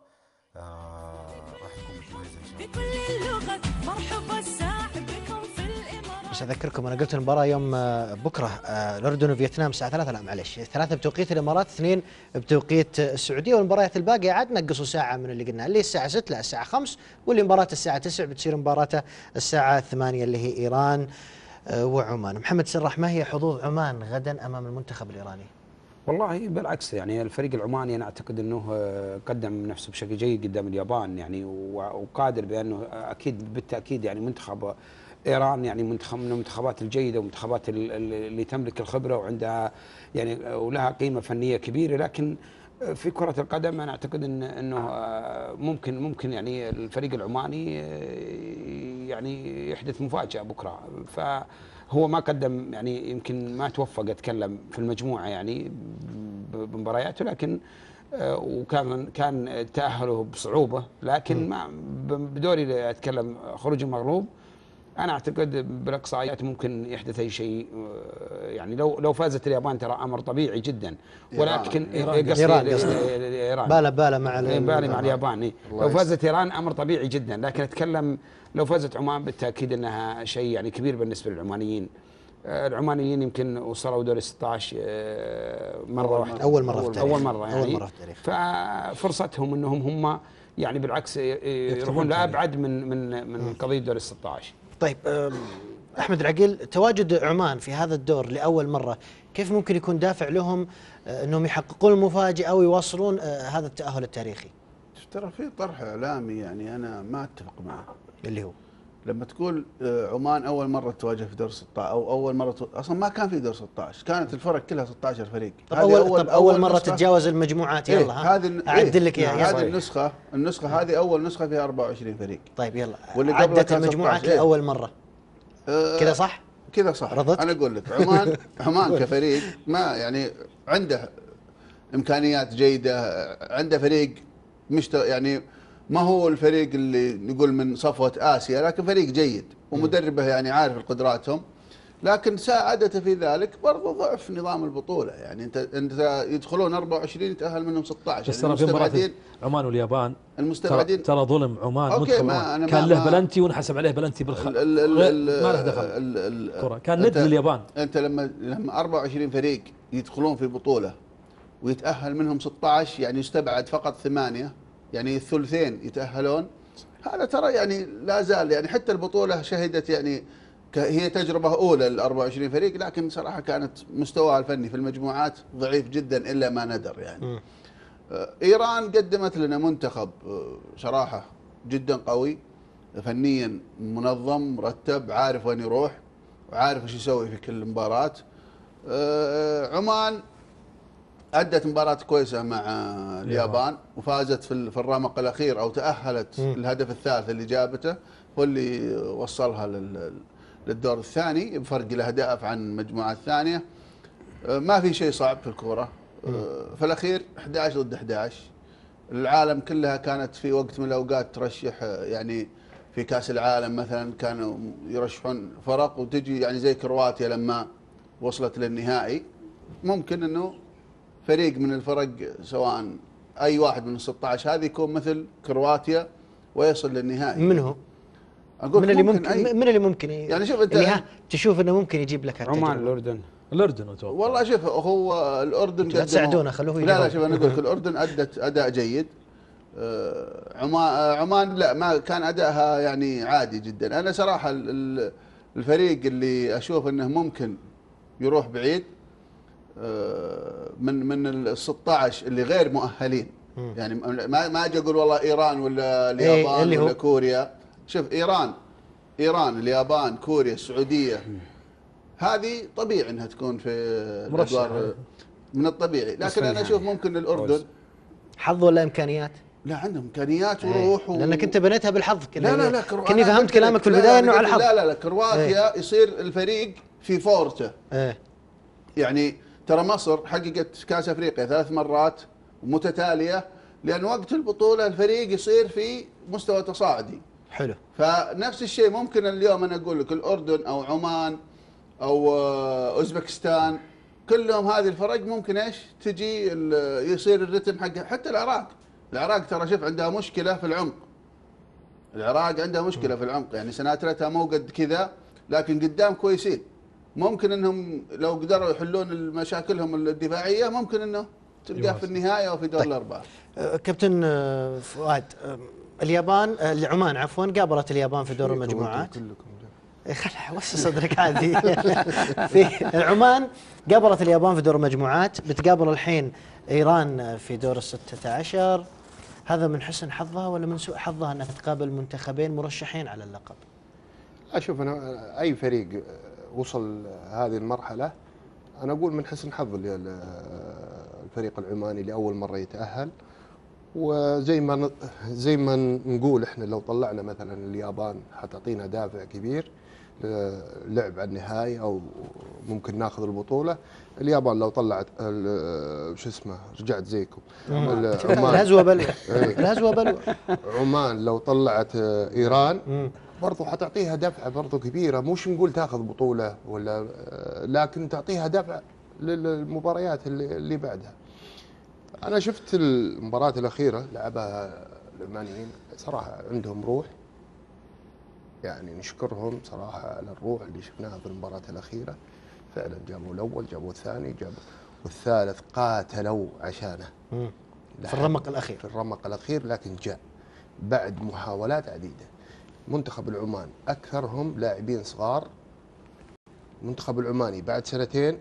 راح تكون متميزه ان شاء الله. مرحبا الساعة بكم في الإمارات. بس اذكركم انا قلت المباراه يوم بكره الاردن وفيتنام الساعه 3. لا معلش 3 بتوقيت الامارات 2 بتوقيت السعوديه، والمباريات الباقيه عاد نقصوا ساعه من اللي قلنا، اللي الساعه 6 لا الساعه 5، واللي مباراه الساعه 9 بتصير مباراته الساعه 8 اللي هي ايران وعمان. محمد سراح، ما هي حظوظ عمان غدا امام المنتخب الايراني؟ والله بالعكس، يعني الفريق العماني انا اعتقد انه قدم نفسه بشكل جيد قدام اليابان يعني، وقادر بانه اكيد بالتاكيد يعني منتخب ايران يعني منتخب من المنتخبات الجيده والمنتخبات اللي تملك الخبره وعندها يعني ولها قيمه فنيه كبيره. لكن في كرة القدم أنا أعتقد إنه ممكن يعني الفريق العماني يعني يحدث مفاجأة بكرة. فهو ما قدم يعني يمكن ما توفق أتكلم في المجموعة يعني بمبارياته، لكن وكان تأهله بصعوبة، لكن ما بدوري أتكلم خروج المغلوب. أنا أعتقد بالإقصائيات ممكن يحدث أي شيء يعني لو فازت اليابان ترى أمر طبيعي جدا، ولكن إيران بالا مع اليابان. لو فازت إيران أمر طبيعي جدا، لكن أتكلم لو فازت عمان بالتأكيد أنها شيء يعني كبير بالنسبة للعمانيين. العمانيين يمكن وصلوا دور 16 مرة واحدة، أول مرة في التاريخ. ففرصتهم أنهم هم يعني بالعكس يروحون لأبعد من قضية دور 16. طيب أحمد العقيل، تواجد عمان في هذا الدور لأول مرة كيف ممكن يكون دافع لهم أنهم يحققون المفاجأة أو يواصلون هذا التأهل التاريخي؟ ترى في طرح إعلامي يعني أنا ما أتفق معه، اللي هو لما تقول عمان أول مرة تواجه في دور 16 أو أول مرة أصلا ما كان في دور 16، كانت الفرق كلها 16 فريق. طب أول مرة تتجاوز المجموعات. يلا هذه أعدل لك إياها. هذه النسخة هذه أول نسخة فيها 24 فريق. طيب يلا واللي عدت المجموعات لأول مرة كذا صح؟ كذا صح. رضتك؟ انا اقول لك عمان كفريق ما يعني عنده امكانيات جيده، عنده فريق يعني ما هو الفريق اللي نقول من صفوه اسيا، لكن فريق جيد ومدربه يعني عارف قدراتهم، لكن ساعدته في ذلك برضو ضعف نظام البطوله. يعني انت يدخلون 24 يتاهل منهم 16. بس ترى في مباراه عمان واليابان المستبعدين ترى ظلم عمان. كان له بلنتي وانحسب عليه بلنتي ما له دخل الكره، كان ند لليابان. انت لما 24 فريق يدخلون في بطوله ويتاهل منهم 16، يعني يستبعد فقط 8، يعني الثلثين يتاهلون. هذا ترى يعني لا زال يعني حتى البطوله شهدت يعني هي تجربة أولى ل 24 فريق، لكن صراحة كانت مستواها الفني في المجموعات ضعيف جدا إلا ما ندر يعني. إيران قدمت لنا منتخب صراحة جدا قوي، فنيا منظم مرتب، عارف وين يروح وعارف ايش يسوي في كل مباراة. عمان أدت مباراة كويسة مع اليابان وفازت في الرمق الأخير، أو تأهلت الهدف الثالث اللي جابته هو اللي وصلها للدور الثاني بفرق الأهداف عن المجموعة الثانية. ما في شيء صعب في الكرة. في الأخير 11 ضد 11. العالم كلها كانت في وقت من الأوقات ترشح، يعني في كأس العالم مثلا كانوا يرشحون فرق وتجي يعني زي كرواتيا لما وصلت للنهائي، ممكن أنه فريق من الفرق سواء أي واحد من ال16 هذه يكون مثل كرواتيا ويصل للنهائي. من هو؟ أقول من اللي ممكن يعني شوف انت اللي تشوف انه ممكن يجيب لك عمان. الاردن اتوقع. والله شوف هو الاردن لا تساعدونا خلوه يجاوب. لا شوف انا اقول لك الاردن ادت اداء جيد. عمان لا ما كان ادائها يعني عادي جدا. انا صراحه الفريق اللي اشوف انه ممكن يروح بعيد من ال 16 اللي غير مؤهلين. يعني ما اجي اقول والله ايران ولا اليابان ولا كوريا. شوف ايران اليابان كوريا السعوديه هذه طبيعي انها تكون في الادوار من الطبيعي، لكن انا اشوف ممكن الاردن حظ ولا امكانيات؟ لا عندهم امكانيات وروح لانك انت بنيتها بالحظ. لا كني فهمت كلامك في البدايه انه على الحظ. لا كرواتيا يصير الفريق في فورته. يعني ترى مصر حققت كاس افريقيا 3 مرات متتاليه، لان وقت البطوله الفريق يصير في مستوى تصاعدي. حلو. فنفس الشيء ممكن اليوم انا اقول لك الاردن او عمان او اوزبكستان كلهم هذه الفرق ممكن ايش تجي يصير الرتم حقها. حتى العراق ترى شوف عندها مشكله في العمق. العراق عندها مشكله في العمق، يعني سناترتها مو قد كذا لكن قدام كويسين. ممكن انهم لو قدروا يحلون مشاكلهم الدفاعيه ممكن انه تلقاه في النهايه او في دور الاربعه. كابتن فؤاد، عمان عفوا قابلت اليابان في دور المجموعات. خل وسع صدرك عادي. في عمان قابلت اليابان في دور المجموعات، بتقابل الحين ايران في دور ال16. هذا من حسن حظها ولا من سوء حظها انها تقابل منتخبين مرشحين على اللقب؟ اشوف انا اي فريق وصل هذه المرحله انا اقول من حسن حظ الفريق العماني لاول مره يتاهل. وزي ما نقول احنا لو طلعنا مثلا اليابان حتعطينا دافع كبير لعب على النهائي او ممكن ناخذ البطوله. اليابان لو طلعت رجعت زيكم الهزوه بلوى عمان لو طلعت ايران برضو حتعطيها دفعه برضو كبيره. مش نقول تاخذ بطوله ولا، لكن تعطيها دفع للمباريات اللي بعدها. أنا شفت المباراة الأخيرة لعبها العمانيين صراحة عندهم روح، يعني نشكرهم صراحة على الروح اللي شفناها في المباراة الأخيرة. فعلا جابوا الأول جابوا الثاني جابوا والثالث، قاتلوا عشانه في الرمق الأخير. في الرمق الأخير، لكن جاء بعد محاولات عديدة. منتخب العمان أكثرهم لاعبين صغار. المنتخب العماني بعد 2 سنين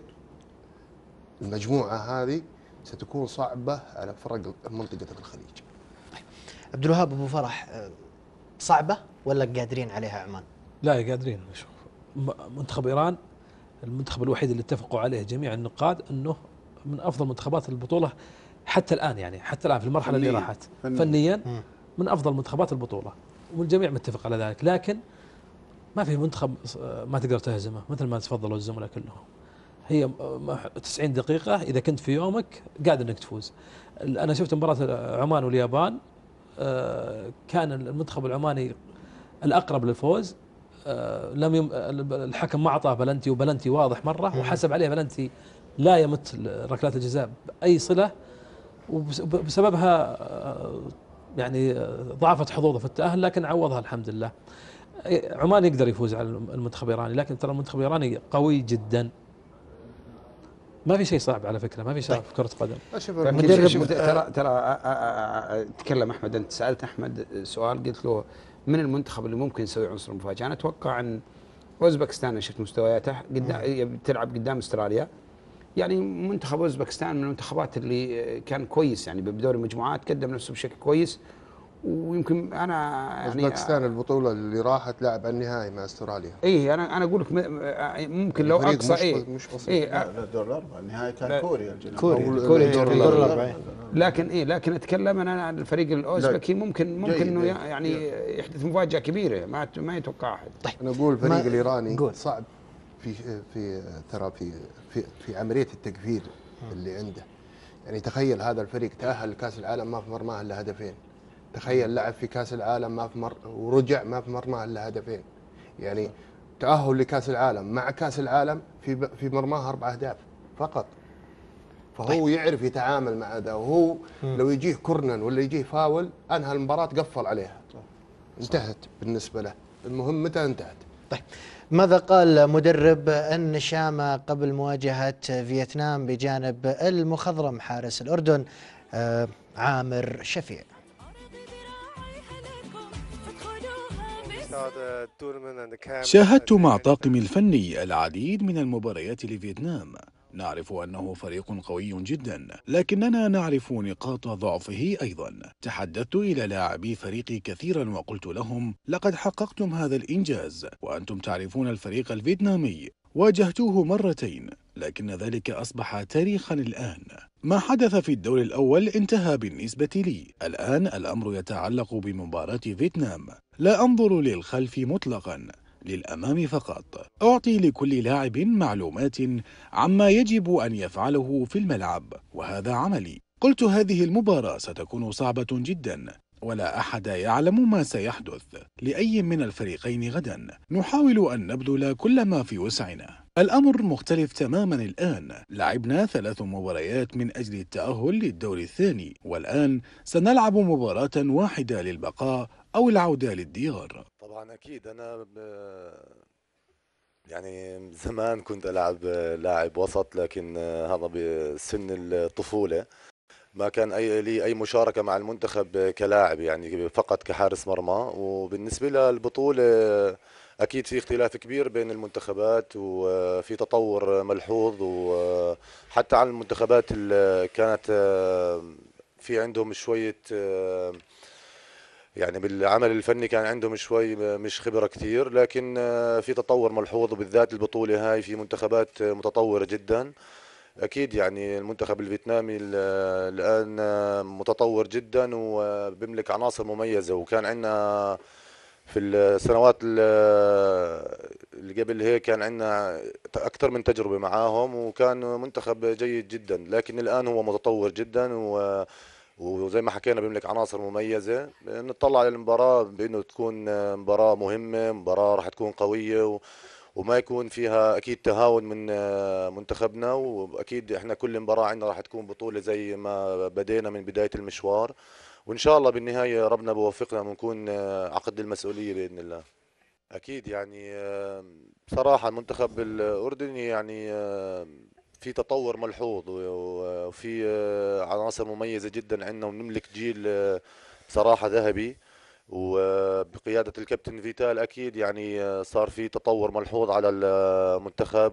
المجموعة هذه ستكون صعبة على فرق منطقة الخليج. عبد الوهاب أبو فرح، صعبة ولا قادرين عليها عمان؟ لا قادرين. شوف منتخب إيران المنتخب الوحيد اللي اتفقوا عليه جميع النقاد أنه من أفضل منتخبات البطولة حتى الآن، يعني حتى الآن في المرحلة اللي راحت فنيا من أفضل منتخبات البطولة والجميع متفق على ذلك. لكن ما في منتخب ما تقدر تهزمه، مثل ما تفضلوا الزملاء كلهم. هي 90 دقيقة إذا كنت في يومك قاعد انك تفوز. انا شفت مباراة عمان واليابان، كان المنتخب العماني الأقرب للفوز، الحكم ما أعطاه بلنتي، وبلنتي واضح مرة وحسب عليه بلنتي لا يمت ركلات الجزاء بأي صلة، وبسببها يعني ضعفت حظوظه في التأهل، لكن عوضها الحمد لله. عمان يقدر يفوز على المنتخب الإيراني، لكن ترى المنتخب الإيراني قوي جدا، ما في شيء صعب على فكرة، ما في شيء في كرة قدم. ترى تكلم أحمد، أنت سألت أحمد سؤال قلت له من المنتخب اللي ممكن يسوي عنصر مفاجأة. أنا أتوقع أن أوزبكستان شفت مستوياته تلعب قدام أستراليا، يعني منتخب أوزبكستان من المنتخبات اللي كان كويس، يعني بدوري المجموعات قدم نفسه بشكل كويس، ويمكن انا يعني اوزبكستان البطوله اللي راحت لعب النهائي مع استراليا. اي انا اقول لك ممكن لو اقصى مش بسيط. لا دور الاربعه النهائي كان كوريا كوريا دور الاربعه، لكن اتكلم انا عن الفريق الاوزبكي ممكن انه يعني يحدث مفاجاه كبيره ما يتوقع احد. طيب انا اقول الفريق الايراني صعب في ترى في عمليه التقفيل اللي عنده. يعني تخيل هذا الفريق تاهل لكاس العالم ما في مرماه الا هدفين، تخيل لعب في كاس العالم ما في ورجع ما في مرماه الا هدفين. يعني تأهل لكاس العالم مع كاس العالم في مرماه 4 أهداف فقط. فهو يعرف يتعامل مع هذا، وهو لو يجيه كورنر ولا يجيه فاول انهى المباراة قفل عليها. انتهت بالنسبة له، المهم متى انتهت. طيب ماذا قال مدرب النشامة قبل مواجهة فيتنام بجانب المخضرم حارس الأردن عامر شفيع؟ شاهدت مع طاقم الفني العديد من المباريات لفيتنام. نعرف أنه فريق قوي جدا، لكننا نعرف نقاط ضعفه أيضا. تحدثت إلى لاعبي فريقي كثيرا وقلت لهم لقد حققتم هذا الإنجاز وأنتم تعرفون الفريق الفيتنامي، واجهتوه مرتين، لكن ذلك أصبح تاريخا الآن. ما حدث في الدور الأول انتهى بالنسبة لي. الآن الأمر يتعلق بمباراة فيتنام. لا أنظر للخلف مطلقا، للأمام فقط. أعطي لكل لاعب معلومات عما يجب أن يفعله في الملعب، وهذا عملي. قلت هذه المباراة ستكون صعبة جدا، ولا أحد يعلم ما سيحدث لأي من الفريقين غدا. نحاول أن نبذل كل ما في وسعنا. الأمر مختلف تماما الآن. لعبنا 3 مباريات من أجل التأهل للدور الثاني، والآن سنلعب مباراة واحدة للبقاء أو العودة للديار. طبعا أكيد أنا يعني زمان كنت ألعب لاعب وسط، لكن هذا بسن الطفولة ما كان لي أي مشاركة مع المنتخب كلاعب، يعني فقط كحارس مرمى. وبالنسبة للبطولة أكيد في اختلاف كبير بين المنتخبات، وفي تطور ملحوظ، وحتى عن المنتخبات اللي كانت في عندهم شوية يعني بالعمل الفني كان عندهم شوي مش خبرة كثير، لكن في تطور ملحوظ، وبالذات البطولة هاي في منتخبات متطورة جدا. أكيد يعني المنتخب الفيتنامي الآن متطور جدا وبيملك عناصر مميزة، وكان عندنا في السنوات اللي قبل هيك كان عندنا أكثر من تجربة معاهم، وكان منتخب جيد جدا. لكن الآن هو متطور جدا، وزي ما حكينا بيملك عناصر مميزة. نطلع على المباراة بأنه تكون مباراة مهمة، مباراة راح تكون قوية، وما يكون فيها أكيد تهاون من منتخبنا. وأكيد إحنا كل مباراة عندنا راح تكون بطولة زي ما بدينا من بداية المشوار، وإن شاء الله بالنهاية ربنا بوفقنا ونكون عقد المسؤولية بإذن الله. أكيد يعني بصراحة المنتخب الأردني يعني في تطور ملحوظ، وفي عناصر مميزة جدا عندنا، ونملك جيل بصراحة ذهبي، وبقيادة الكابتن فيتال أكيد يعني صار في تطور ملحوظ على المنتخب،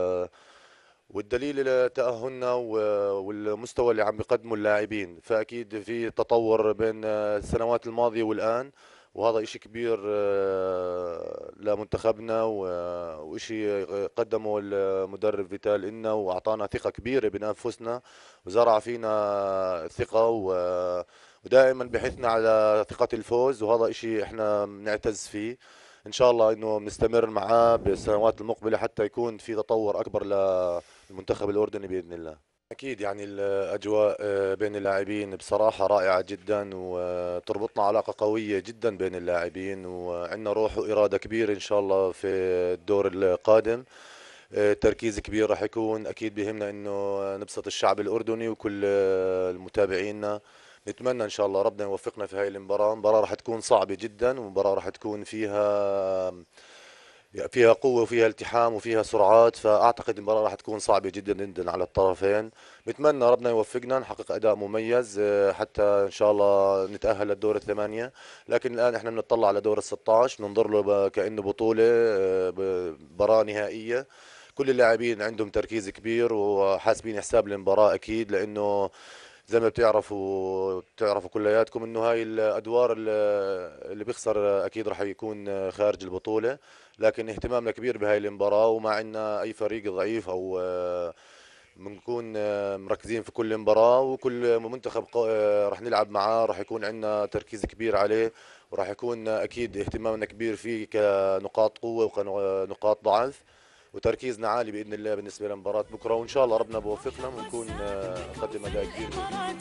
والدليل تأهلنا والمستوى اللي عم بيقدمه اللاعبين. فأكيد في تطور بين السنوات الماضية والآن، وهذا إشي كبير لمنتخبنا، وإشي قدمه المدرب فيتال لنا، وأعطانا ثقة كبيرة بأنفسنا، وزرع فينا ثقة، ودائما بحثنا على ثقة الفوز، وهذا إشي إحنا بنعتز فيه. ان شاء الله انه بنستمر معاه بالسنوات المقبله حتى يكون في تطور اكبر للمنتخب الاردني باذن الله. اكيد يعني الاجواء بين اللاعبين بصراحه رائعه جدا، وتربطنا علاقه قويه جدا بين اللاعبين، وعندنا روح واراده كبيره ان شاء الله في الدور القادم. تركيز كبير راح يكون، اكيد بيهمنا انه نبسط الشعب الاردني وكل المتابعينا. نتمنى ان شاء الله ربنا يوفقنا في هاي المباراه. المباراه راح تكون صعبه جدا، ومباراه راح تكون فيها قوه وفيها التحام وفيها سرعات، فاعتقد المباراه راح تكون صعبه جدا جدا على الطرفين. نتمنى ربنا يوفقنا نحقق اداء مميز حتى ان شاء الله نتاهل للدور الثمانيه. لكن الان احنا بنطلع على دور ال16، بننظر له كانه بطوله، مباراه نهائيه. كل اللاعبين عندهم تركيز كبير وحاسبين حساب المباراه اكيد، لانه زي ما بتعرفوا كلياتكم انه هاي الادوار اللي بيخسر اكيد راح يكون خارج البطوله. لكن اهتمامنا كبير بهاي المباراه، وما عندنا اي فريق ضعيف او بنكون مركزين في كل مباراه، وكل منتخب راح نلعب معاه راح يكون عندنا تركيز كبير عليه، وراح يكون اكيد اهتمامنا كبير فيه كنقاط قوه وكنقاط ضعف، وتركيزنا عالي باذن الله بالنسبه لمباراه بكره. وان شاء الله ربنا بوفقنا ونكون نقدم اداء كبير.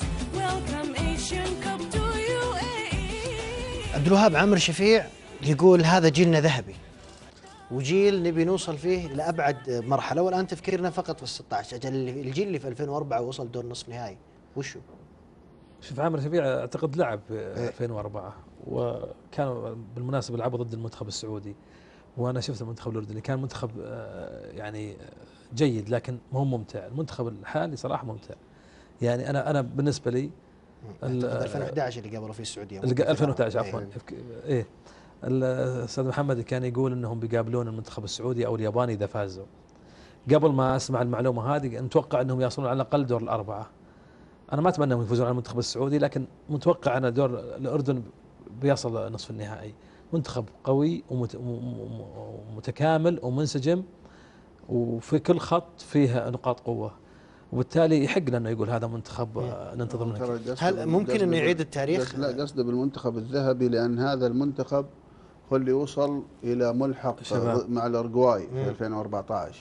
عبد الوهاب عمرو شفيع يقول هذا جيلنا ذهبي، وجيل نبي نوصل فيه لابعد مرحله، والان تفكيرنا فقط في ال16. اجل الجيل اللي في 2004 وصل دور نصف نهائي وشو؟ شوف عمرو شفيع اعتقد لعب 2004 وكانوا بالمناسبه لعبوا ضد المنتخب السعودي، وانا شفت المنتخب الاردني كان منتخب يعني جيد لكن ما هو ممتع. المنتخب الحالي صراحه ممتع، يعني انا بالنسبه لي 2011 اللي قابلوا فيه السعوديه 2011 عفوا ايه الاستاذ محمد كان يقول انهم بيقابلون المنتخب السعودي او الياباني اذا فازوا. قبل ما اسمع المعلومه هذه نتوقع انهم يصلون على الاقل دور الاربعه. انا ما اتمنى انهم يفوزون على المنتخب السعودي، لكن متوقع ان دور الاردن بيصل نصف النهائي. منتخب قوي ومتكامل ومنسجم، وفي كل خط فيه نقاط قوه، وبالتالي يحق لنا يقول هذا منتخب ننتظر منه. هل ممكن انه يعيد التاريخ؟ لا، قصده بالمنتخب الذهبي لان هذا المنتخب هو اللي وصل الى ملحق مع الأورجواي في 2014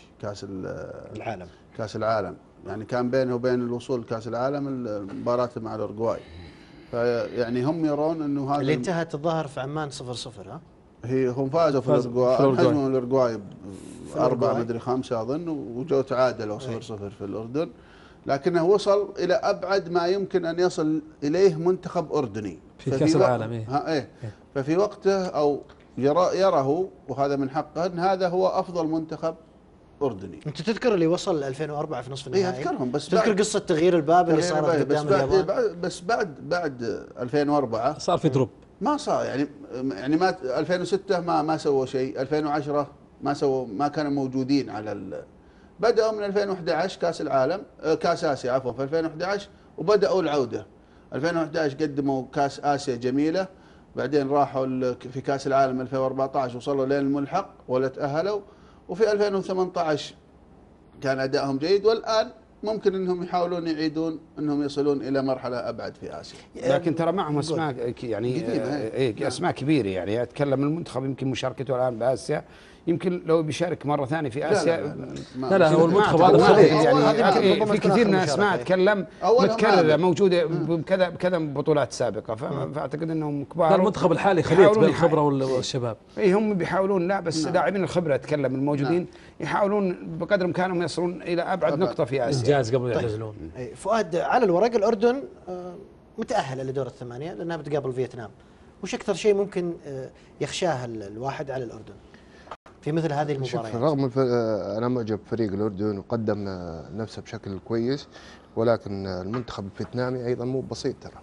كاس العالم. يعني كان بينه وبين الوصول لكاس العالم المباراه مع الأورجواي، فيعني هم يرون انه هذا اللي انتهت الظاهر في عمان 0-0. ها هم فازوا في الأورجواي، هزموا الأورجواي 4 مدري 5 اظن، وجو تعادلوا 0-0 في الاردن. لكنه وصل الى ابعد ما يمكن ان يصل اليه منتخب اردني في كاس العالم. ففي وقته او يره، وهذا من حقه، ان هذا هو افضل منتخب اردني. انت تذكر اللي وصل 2004 في نصف النهائي؟ اذكرهم، بس تذكر قصه تغيير الباب اللي صارت قدام اليابان؟ بس بعد 2004 صار في دروب، ما صار يعني ما 2006 ما سووا شيء، 2010 ما كانوا موجودين على بدأوا من 2011 كاس العالم كاس اسيا عفوا في 2011، وبدأوا العودة 2011 قدموا كاس اسيا جميلة، بعدين راحوا في كاس العالم 2014 وصلوا لين الملحق ولا تأهلوا، وفي 2018 كان أدائهم جيد، والآن ممكن انهم يحاولون يعيدون انهم يصلون الى مرحله ابعد في اسيا. لكن ترى معهم اسماء يعني اسماء كبيره، يعني اتكلم المنتخب يمكن مشاركته الان باسيا، يمكن لو بيشارك مره ثانيه في اسيا لا هو المنتخب هذا يعني في كثير من الاسماء اتكلم متكرره موجوده بكذا بطولات سابقه، فاعتقد انهم كبار. المنتخب الحالي خليط بين الخبره والشباب. هم بيحاولون، لا بس لاعبين الخبره اتكلم الموجودين يحاولون بقدر امكانهم يصلون الى ابعد نقطه في اسيا انجاز قبل يعتزلون. فؤاد، على الورق الاردن متاهله لدور الثمانيه لانها بتقابل فيتنام. وش اكثر شيء ممكن يخشاه الواحد على الاردن في مثل هذه المباريات؟ رغم انا معجب بفريق الاردن وقدم نفسه بشكل كويس، ولكن المنتخب الفيتنامي ايضا مو بسيط ترى.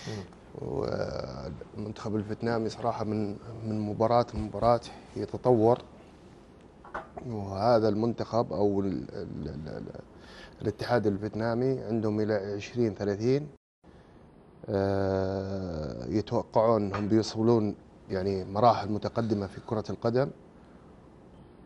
والمنتخب الفيتنامي صراحه من مباراه لمباراه يتطور، وهذا المنتخب او الاتحاد الفيتنامي عندهم الى 2030 يتوقعون انهم بيوصلون يعني مراحل متقدمه في كره القدم،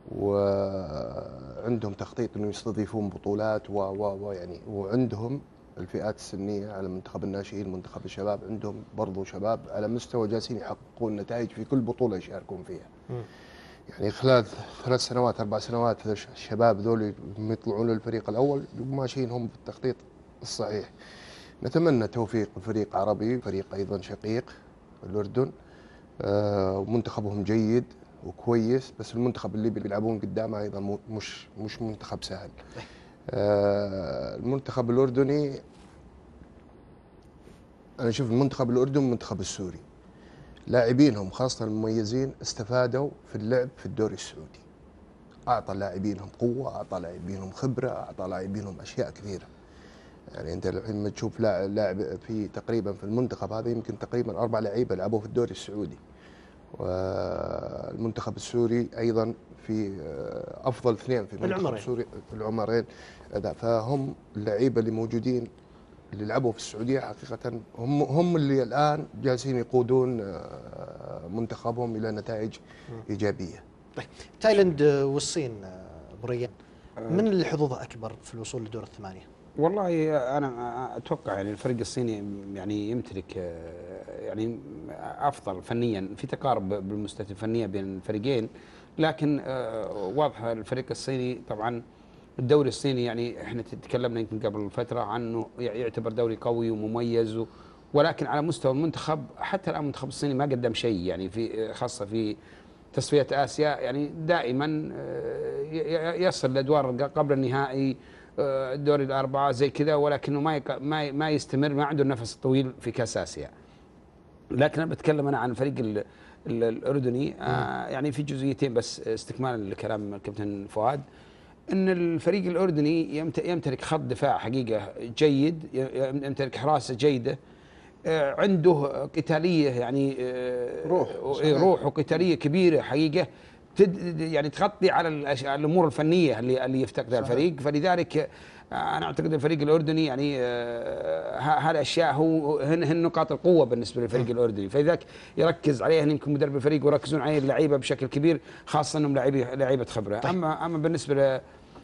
وعندهم تخطيط انه يستضيفون بطولات ويعني وعندهم الفئات السنيه، على منتخب الناشئين، منتخب الشباب، عندهم برضو شباب على مستوى جالسين يحققون نتائج في كل بطوله يشاركون فيها. يعني خلال 3 سنوات 4 سنوات الشباب ذول يطلعون للفريق الاول ماشيين هم بالتخطيط الصحيح. نتمنى توفيق فريق عربي، فريق ايضا شقيق الاردن، ومنتخبهم جيد وكويس، بس المنتخب اللي بيلعبون قدامه ايضا مش منتخب سهل. المنتخب الاردني، انا اشوف المنتخب الاردني والمنتخب السوري لاعبينهم خاصه المميزين استفادوا في اللعب في الدوري السعودي. اعطى لاعبينهم قوه، اعطى لاعبينهم خبره، اعطى لاعبينهم اشياء كثيره. يعني انت الحين لما تشوف لاعب في تقريبا في المنتخب هذا يمكن تقريبا 4 لعيبه لعبوا في الدوري السعودي. والمنتخب السوري ايضا في افضل 2 في المنتخب السوري في العمرين. فهم اللعيبه اللي موجودين اللي لعبوا في السعوديه حقيقه هم اللي الان جالسين يقودون منتخبهم الى نتائج ايجابيه. طيب تايلاند والصين ابو ريان، من اللي حظوظه اكبر في الوصول لدور الثمانيه؟ والله انا اتوقع يعني الفريق الصيني يعني يمتلك يعني افضل فنيا، في تقارب بالمستوى الفنيه بين الفريقين، لكن واضحه الفريق الصيني طبعا الدوري الصيني يعني احنا تكلمنا يمكن قبل فتره عنه يعتبر دوري قوي ومميز، ولكن على مستوى المنتخب حتى الان المنتخب الصيني ما قدم شيء، يعني في خاصه في تصفيات اسيا يعني دائما يصل لادوار قبل النهائي، الدوري الاربعه زي كذا، ولكنه ما يستمر، ما عنده النفس الطويل في كاس اسيا. لكن انا بتكلم عن الفريق الاردني يعني في جزئيتين بس استكمالا لكلام الكابتن فؤاد، ان الفريق الاردني يمتلك خط دفاع حقيقه جيد، يمتلك حراسه جيده، عنده قتاليه يعني روح وقتاليه كبيره حقيقه يعني تغطي على الامور الفنيه اللي يفتقدها الفريق. فلذلك انا اعتقد الفريق الاردني يعني هالاشياء هن نقاط القوه بالنسبه للفريق الاردني، فلذلك يركز عليها يمكن مدرب الفريق ويركزون عليه اللعيبه بشكل كبير، خاصه انهم لعيبه خبره. طيب. اما بالنسبه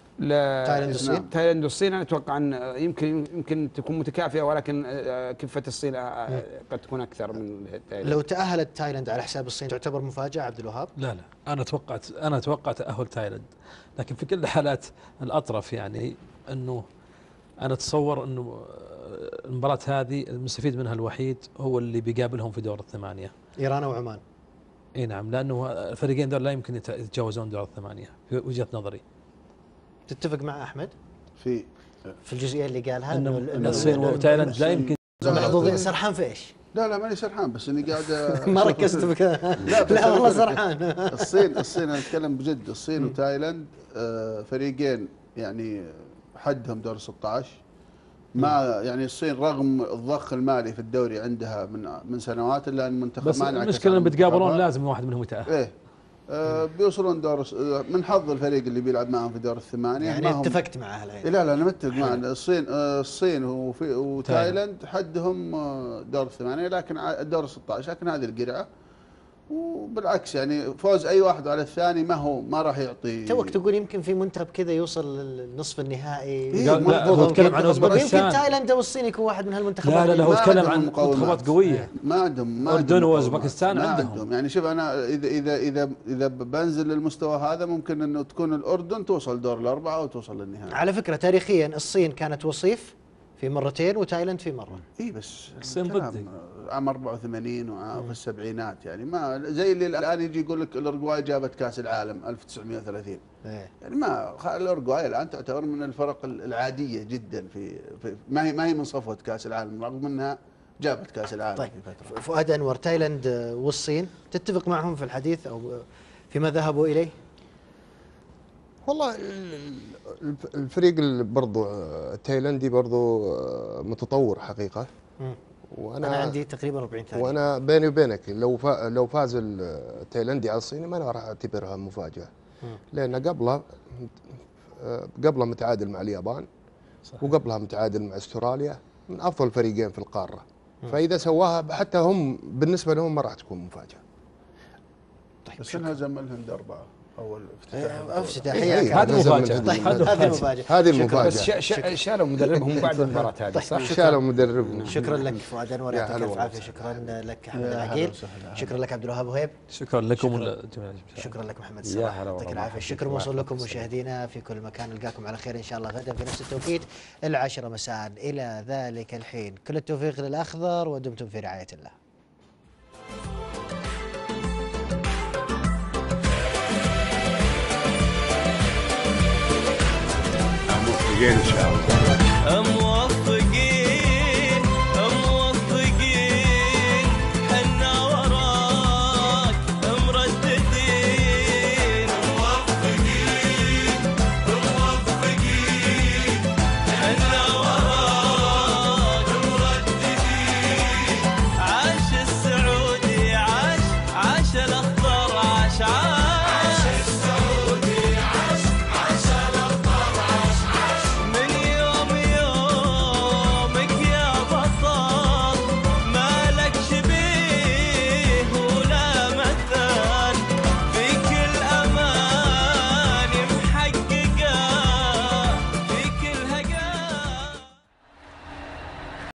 تايلاند والصين انا اتوقع ان يمكن تكون متكافئه، ولكن كفه الصين قد تكون اكثر من تايلاند. لو تاهلت تايلاند على حساب الصين تعتبر مفاجاه عبد الوهاب؟ لا انا توقعت تاهل تايلاند، لكن في كل الحالات الاطرف يعني انه انا اتصور انه المباراه هذه المستفيد منها الوحيد هو اللي بيقابلهم في دور الثمانيه، ايران وعمان. اي نعم، لانه الفريقين دول لا يمكن يتجاوزون دور الثمانيه في وجهه نظري. تتفق مع احمد في الجزئيه اللي قالها انه الصين وتايلاند لا يمكن محظوظين؟ سرحان في ايش؟ لا ماني سرحان، بس اني قاعد ما ركزت بك. لا والله سرحان. الصين انا اتكلم بجد، الصين وتايلاند فريقين يعني حدهم دور 16. ما يعني الصين رغم الضخ المالي في الدوري عندها من سنوات، الا ان المنتخب بس ما انعكس. المشكله ان بتقابلون لازم واحد منهم يتاهل. ايه بيوصلون دور من حظ الفريق اللي بيلعب معهم في دور الثمانيه. يعني اتفقت معه الحين؟ لا انا متفق مع الصين وتايلاند حدهم دور الثمانيه، لكن الدور 16 لكن هذه القرعه، وبالعكس يعني فوز اي واحد على الثاني ما راح يعطي. توك تقول يمكن في منتخب كذا يوصل للنصف النهائي. لا هو يتكلم عن اوزبكستان، يمكن تايلاند او الصين يكون واحد من هالمنتخبات. لا هو يتكلم عن منتخبات قويه. ما عندهم الاردن واوزبكستان عندهم. يعني شوف انا اذا بنزل للمستوى هذا ممكن انه تكون الاردن توصل دور الاربعه وتوصل للنهائي. على فكره تاريخيا الصين كانت وصيف في مرتين وتايلاند في مره. اي بس الصين ضدي عام 84 وفي السبعينات، يعني ما زي اللي الان يجي يقول لك الاورجواي جابت كاس العالم 1930. يعني ما الاورجواي الان تعتبر من الفرق العاديه جدا في ما هي من صفوه كاس العالم، رغم انها جابت كاس العالم. طيب في فتره. فؤاد انور، تايلاند والصين تتفق معهم في الحديث او فيما ذهبوا اليه؟ والله الفريق برضو التايلاندي برضو متطور حقيقه. وانا عندي تقريبا 40 ثانيه. وانا بيني وبينك لو فاز التايلاندي على الصيني ما انا راح اعتبرها مفاجاه، لان قبله متعادل مع اليابان. صحيح. وقبلها متعادل مع استراليا، من افضل فريقين في القاره. فاذا سواها حتى هم بالنسبه لهم ما راح تكون مفاجاه. طيب بس انهزم الهند 4. اول افتتاح افتتاحيه هذه المفاجاه هذه المفاجاه بس شالوا مدربهم بعد المباراه هذه صح؟ شالوا مدربهم. شكرا لك فؤاد انور، يعطيك الف عافيه. شكرا لك احمد العقيل، شكرا لك عبد الوهاب وهيب، شكرا لكم شكرا لك محمد صلاح، يعطيك العافيه. الشكر موصول لكم مشاهدينا في كل مكان، نلقاكم على خير ان شاء الله غدا في نفس التوقيت 10 مساء. الى ذلك الحين كل التوفيق للاخضر ودمتم في رعايه الله. إن شاء الله.